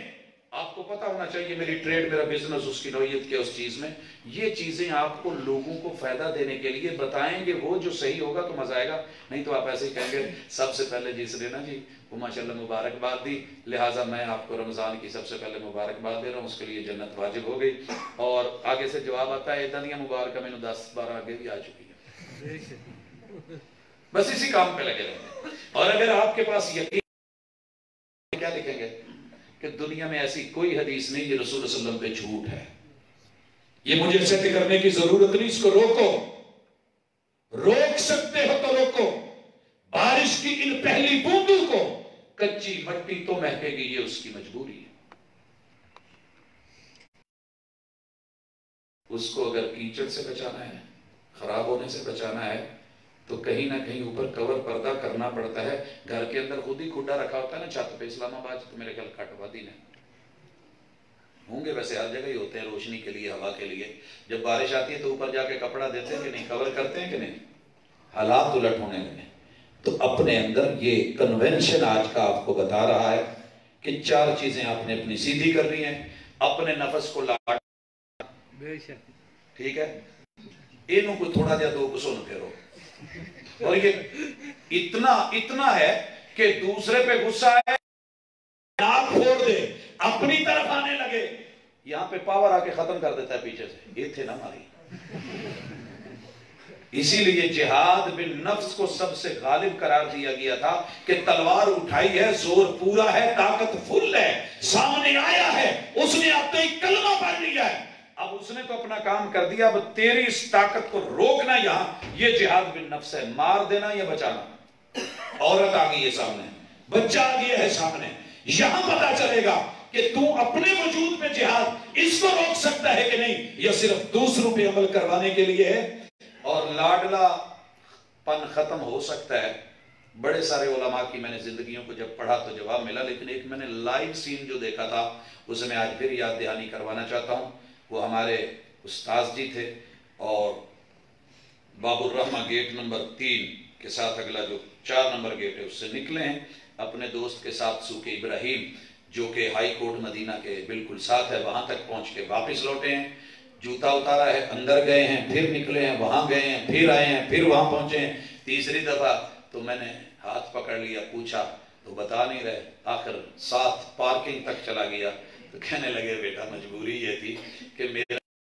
Speaker 3: آپ کو پتا ہونا چاہیے میری ٹریڈ میرا بزنس اس کی نوعیت کیا اس چیز میں. یہ چیزیں آپ کو لوگوں کو فائدہ دینے کے لیے بتائیں گے, وہ جو صحیح ہوگا تو مزہ آئے گا, نہیں تو آپ ایسے ہی کہیں گے سب سے پہلے جس نے نا جی وہ ماشاءاللہ مبارکباد دی, لہٰذا میں آپ کو رمضان کی سب سے پہلے مبارکباد دے رہا ہوں, اس کے لیے جنت واجب ہو گئی. اور آگے سے جواب آتا ہے ادھر مبارکہ میں نے دس بارہ آگے بھی آ چکی ہے. بس اسی کام پہ لگے رہتے ہیں. اور اگر آپ کے پاس یقین کیا لکھیں گے کہ دنیا میں ایسی کوئی حدیث نہیں یہ رسول صلی اللہ علیہ وسلم پہ جھوٹ ہے,
Speaker 5: یہ مجھے سیٹ کرنے کی ضرورت نہیں, اس کو روکو, روک سکتے ہو تو روکو. بارش کی ان پہلی بوندوں کو
Speaker 3: کچی مٹی تو مہکے گی, یہ اس کی مجبوری ہے. اس کو اگر کیچڑ سے بچانا ہے, خراب ہونے سے بچانا ہے, تو کہیں نہ کہیں اوپر کور پردہ کرنا پڑتا ہے. گھر کے اندر خود ہی کھڈا رکھا ہوتا ہے نا چھت پہ, اسلام آباد تو میرے خیال کٹوا دی نے ہوں گے, ویسے ہر جگہ ہی ہوتے ہیں روشنی کے لیے, ہوا کے لیے. جب بارش آتی ہے تو اوپر جا کے کپڑا دیتے ہیں کہ نہیں, کور کرتے ہیں کہ نہیں. حالات الٹ ہونے لگے تو اپنے اندر یہ کنونشن آج کا آپ کو بتا رہا ہے کہ چار چیزیں آپ نے اپنی سیدھی کرنی ہیں. اپنے نفس کو لاٹ, ٹھیک ہے, انہوں کو تھوڑا جا دو کو سن پھیرو, اور یہ اتنا اتنا ہے کہ دوسرے پہ غصہ ہے
Speaker 5: ناک پھوڑ دے, اپنی طرف آنے لگے,
Speaker 3: یہاں پہ پاور آ کے ختم کر دیتا ہے پیچھے سے, یہ تھے نا ہماری. اسی لیے جہاد بالنفس کو سب سے غالب قرار دیا گیا تھا کہ تلوار اٹھائی ہے, زور پورا ہے, طاقت فل ہے, سامنے آیا ہے, اس نے اب تک کلمہ پڑھ لیا ہے, اب اس نے تو اپنا کام کر دیا, اب تیری اس طاقت کو روکنا یہاں, یہ جہاد بالنفس ہے. مار دینا یا بچانا.
Speaker 5: عورت آ گئی ہے سامنے, بچہ آ گیا ہے سامنے, یہاں پتا چلے گا کہ تو اپنے وجود میں جہاد اس کو روک سکتا ہے کہ نہیں, یا صرف دوسروں پہ عمل کروانے کے لیے ہے.
Speaker 3: اور لاڈلا پن ختم ہو سکتا ہے. بڑے سارے علماء کی میں نے زندگیوں کو جب پڑھا تو جواب ملا, لیکن ایک میں نے لائیو سین جو دیکھا تھا اسے میں آج پھر یاد دہانی کروانا چاہتا ہوں. وہ ہمارے استاذ جی تھے, اور باب الرحمہ گیٹ نمبر تین کے ساتھ اگلا جو چار نمبر گیٹ ہے اس سے نکلے ہیں اپنے دوست کے ساتھ سوک ابراہیم, جو کہ ہائی کورٹ مدینہ کے بالکل ساتھ ہے, وہاں تک پہنچ کے واپس لوٹے ہیں. جوتا اتارا ہے, اندر گئے ہیں, پھر نکلے ہیں, وہاں گئے ہیں, پھر آئے ہیں, پھر وہاں پہنچے ہیں. تیسری دفعہ تو میں نے ہاتھ پکڑ لیا, پوچھا تو بتا نہیں رہے. آخر ساتھ پارکنگ تک چلا گیا تو کہنے لگے بیٹا مجبوری یہ تھی کہ میرا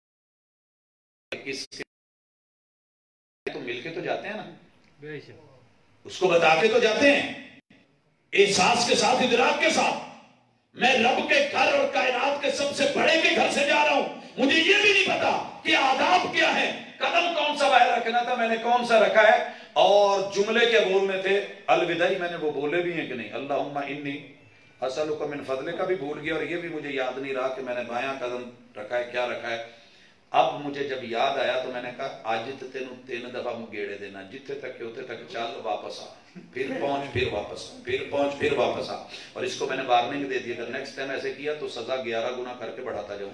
Speaker 3: کس تو مل کے تو جاتے ہیں نا,
Speaker 5: اس کو بتا کے تو جاتے ہیں, احساس کے ساتھ, ادراک کے ساتھ. میں رب کے گھر اور کائنات کے سب سے بڑے کے گھر سے جا رہا ہوں, مجھے یہ بھی نہیں پتا کہ آداب کیا ہے,
Speaker 3: قدم کون سا باہر رکھنا تھا, میں نے کون سا رکھا ہے, اور جملے کے بولنے تھے. الوداعی میں نے وہ بولے بھی ہیں کہ نہیں, اللہم انی اسألک من فضلک کا بھی بھول گیا, اور یہ بھی مجھے یاد نہیں رہا کہ میں نے بایاں قدم رکھا ہے, کیا رکھا ہے. اب مجھے جب یاد آیا تو میں نے کہا آج تینوں تین دفعہ گیڑے دینا, جتنے تک کے ہوتے تک چل واپس آ, پھر پہنچ پھر واپس آ, پھر پہنچ پھر واپس آ. اور اس کو میں نے وارننگ دے دی, اگر نیکسٹ ٹائم ایسے کیا تو سزا گیارہ گنا کر کے بڑھاتا جاؤں.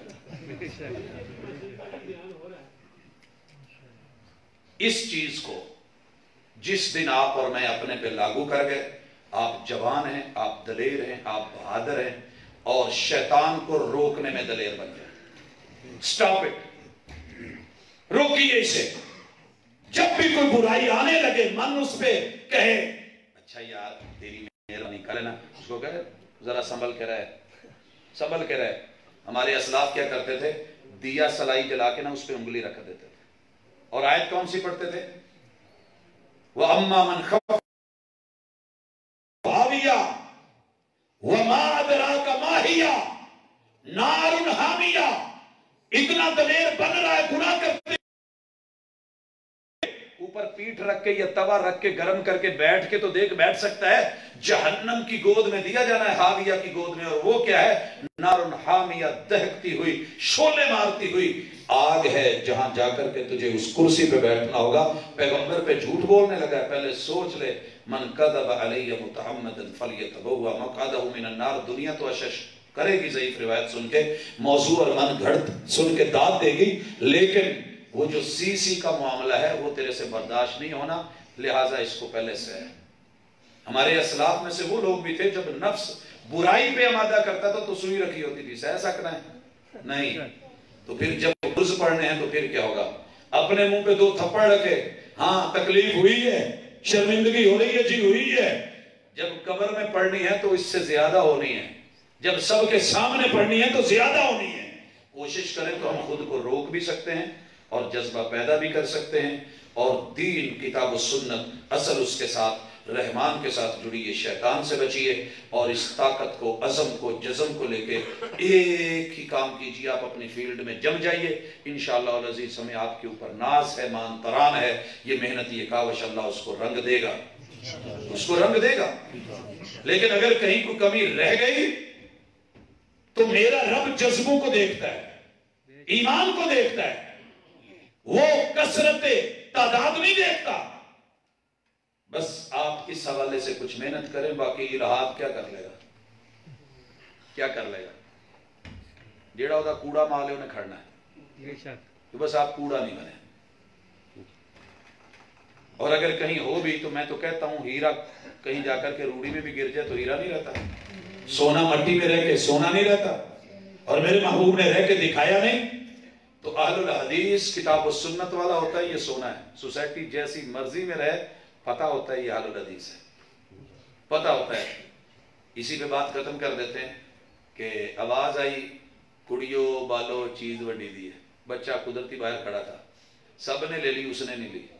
Speaker 3: اس چیز کو جس دن آپ اور میں اپنے پہ لاگو کر گئے, آپ جوان ہیں, آپ دلیر ہیں, آپ بہادر ہیں, اور شیطان کو روکنے میں دلیر بن گئے. سٹاپ اٹ,
Speaker 5: روکیے اسے. جب بھی کوئی برائی آنے لگے, من اس پہ کہے
Speaker 3: اچھا یار تیری مہربانی کر لینا, اس کو کہے ذرا سنبھل کے رہے, سنبھل کے رہے. ہمارے اسلاف کیا کرتے تھے, دیا سلائی جلا کے نا اس پہ انگلی رکھ دیتے تھے, اور آیت کون سی پڑھتے تھے, وَأَمَّا مَنْ خَفَّ
Speaker 5: حَاوِيَةٌ وَمَا أَدْرَاكَ مَا هِيَ نَارٌ حَامِيَةٌ. اتنا دلیر بن رہا ہے, گناہ کرتے
Speaker 3: اوپر پیٹھ رکھ کے یا توا رکھ کے گرم کر کے بیٹھ کے تو دیکھ بیٹھ سکتا ہے, جہنم کی گود میں دیا جانا ہے, حاویہ کی گود میں, اور وہ کیا ہے, نارن حامیہ, دہکتی ہوئی, شولے مارتی ہوئی آگ ہے, جہاں جا کر کے تجھے اس کرسی پہ بیٹھنا ہوگا. پیغمبر پہ جھوٹ بولنے لگا ہے, پہلے سوچ لے, من کذب علی متعمدا فلیتبوأ مقعدہ من النار. دنیا تو اشش کرے گی ضعیف روایت سن کے, موضوع اور من گھڑت سن کے داد دے گی, لیکن وہ جو سی سی کا معاملہ ہے وہ تیرے سے برداشت نہیں ہونا, لہٰذا اس کو پہلے سے ہے. ہمارے اسلاف میں سے وہ لوگ بھی تھے جب نفس برائی پہ آمادہ کرتا تو تو سوئی رکھی ہوتی تھی، سہ سکنا ہے نہیں. تو پھر جب فرض پڑھنے ہیں تو پھر کیا ہوگا؟ اپنے منہ پہ دو تھپڑ رکھے، ہاں تکلیف ہوئی ہے، شرمندگی ہو رہی ہے جی ہوئی ہے. جب قبر میں پڑھنی ہے تو اس سے زیادہ ہونی ہے، جب سب کے سامنے پڑھنی ہے تو زیادہ ہونی ہے. کوشش کریں تو ہم خود کو روک بھی سکتے ہیں اور جذبہ پیدا بھی کر سکتے ہیں. اور دین کتاب و سنت اصل اس کے ساتھ رحمان کے ساتھ جڑیے، شیطان سے بچیے، اور اس طاقت کو، عزم کو، جزم کو لے کے ایک ہی کام کیجیے. آپ اپنی فیلڈ میں جم جائیے، انشاءاللہ العزیز ہمیں آپ کے اوپر ناز ہے، مان تران ہے. یہ محنت، یہ کاوش اللہ اس کو رنگ دے گا، اس کو رنگ دے گا. لیکن اگر کہیں کوئی کمی رہ گئی تو میرا رب جذبوں کو دیکھتا ہے، ایمان کو دیکھتا ہے، وہ کثرت تعداد نہیں دیکھتا. بس آپ اس حوالے سے کچھ محنت کریں، باقی الہات کیا کر لے گا؟ کیا کر لے گا؟ جیڑا ہوتا کوڑا مالے انہیں کھڑنا ہے، تو بس آپ کوڑا نہیں بنے. اور اگر کہیں ہو بھی تو میں تو کہتا ہوں ہیرا کہیں جا کر کے روڑی میں بھی گر جائے تو ہیرا نہیں رہتا، سونا مٹی میں رہ کے سونا نہیں رہتا. اور میرے محبوب نے رہ کے دکھایا نہیں. تو اہل الحدیث کتاب و سنت والا ہوتا ہے، یہ سونا ہے. سوسائٹی جیسی مرضی میں رہے، پتہ ہوتا ہے یہ اہل الحدیث ہے، پتہ ہوتا ہے. اسی پہ بات ختم کر دیتے ہیں کہ آواز آئی کڑیو بالو چیز وڈی دی ہے. بچہ قدرتی باہر کھڑا تھا، سب نے لے لی، اس نے نہیں لی.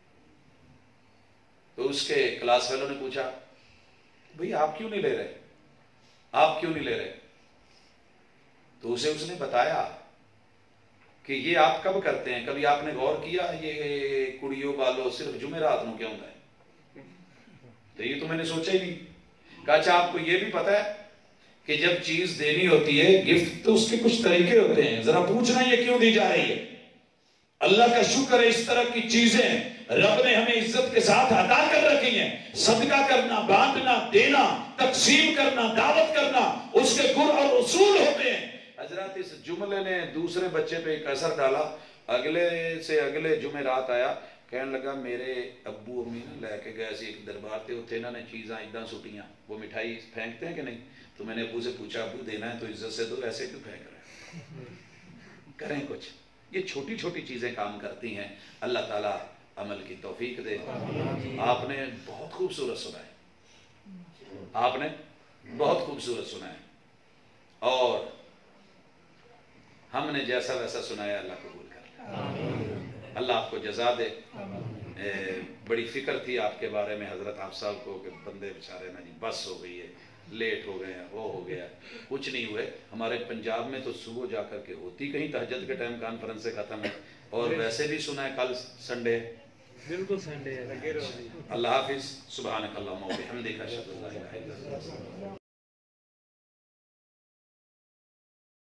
Speaker 3: تو اس کے کلاس فیلو نے پوچھا بھئی آپ کیوں نہیں لے رہے، آپ کیوں نہیں لے رہے؟ تو اسے اس نے بتایا کہ یہ آپ کب کرتے ہیں، کبھی آپ نے غور کیا یہ کڑیو بالو صرف جمعرات نو کیا ہوتا ہے؟ تو یہ تو میں نے سوچا ہی نہیں. کہا اچھا آپ کو یہ بھی پتا ہے کہ جب چیز دینی ہوتی ہے گفٹ تو اس کے کچھ طریقے ہوتے ہیں، ذرا پوچھنا یہ کیوں دی جا رہی ہے؟ اللہ کا شکر ہے اس طرح کی چیزیں رب نے ہمیں عزت کے ساتھ عطا کر رکھی ہیں. صدقہ کرنا، بانٹنا، دینا، تقسیم کرنا، دعوت کرنا، اس کے گر اور اصول ہوتے ہیں. حضرات اس جملے نے دوسرے بچے پہ ایک اثر ڈالا. اگلے سے اگلے جمعرات آیا، کہنے لگا میرے ابو امی نے لے کے گئے سی ایک دربار تے، اتنے انہوں نے چیزاں ادھا سٹیاں. وہ مٹھائی پھینکتے ہیں کہ نہیں؟ تو میں نے ابو سے پوچھا ابو دینا ہے تو عزت سے دو، ایسے کیوں پھینک رہے ہیں؟ کریں کچھ. یہ چھوٹی چھوٹی چیزیں کام کرتی ہیں. اللہ تعالیٰ عمل کی توفیق دے. آپ نے بہت خوبصورت سنا ہے، آپ نے بہت خوبصورت سنا ہے، اور ہم نے جیسا ویسا سنایا اللہ قبول کر. اللہ آپ کو جزا دے. بڑی فکر تھی آپ کے بارے میں حضرت آپ صاحب کو کہ بندے بیچارے نا جی بس ہو گئی ہے، لیٹ ہو گئے ہیں، وہ ہو گیا. کچھ نہیں ہوئے. ہمارے پنجاب میں تو صبح جا کر کے ہوتی کہیں تہجد کے ٹائم کانفرنس سے ختم ہے، اور ویسے بھی سنا ہے کل سنڈے ہے.
Speaker 4: بالکل سنڈے ہے.
Speaker 3: اللہ حافظ. سبحانک اللہم و بحمدک اشہد ان لا الہ الا انت.